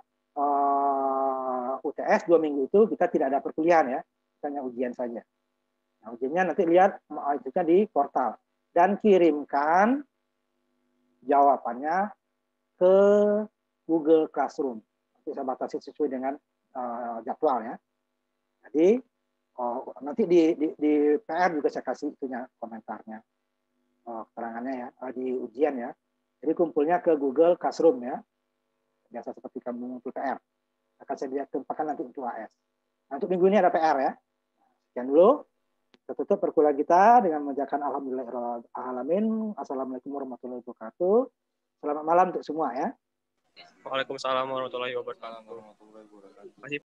UTS 2 minggu itu kita tidak ada perkuliahan ya. Kita hanya ujian saja. Nah, ujiannya nanti lihat itu di portal. Dan kirimkan jawabannya ke Google Classroom. Nanti saya batasi sesuai dengan jadwal ya. Jadi nanti di PR juga saya kasih itunya komentarnya, keterangannya ya di ujian ya. Jadi kumpulnya ke Google Classroom ya. Biasa seperti kamu mengumpul PR. Akan saya tempatkan nanti untuk AS. Nah, untuk minggu ini ada PR ya. Sekian dulu. Kita tutup perkuliahan kita dengan mengucapkan alhamdulillahirrahmanirrahim. Assalamualaikum warahmatullahi wabarakatuh. Selamat malam untuk semua ya. Waalaikumsalam warahmatullahi wabarakatuh. Terima kasih.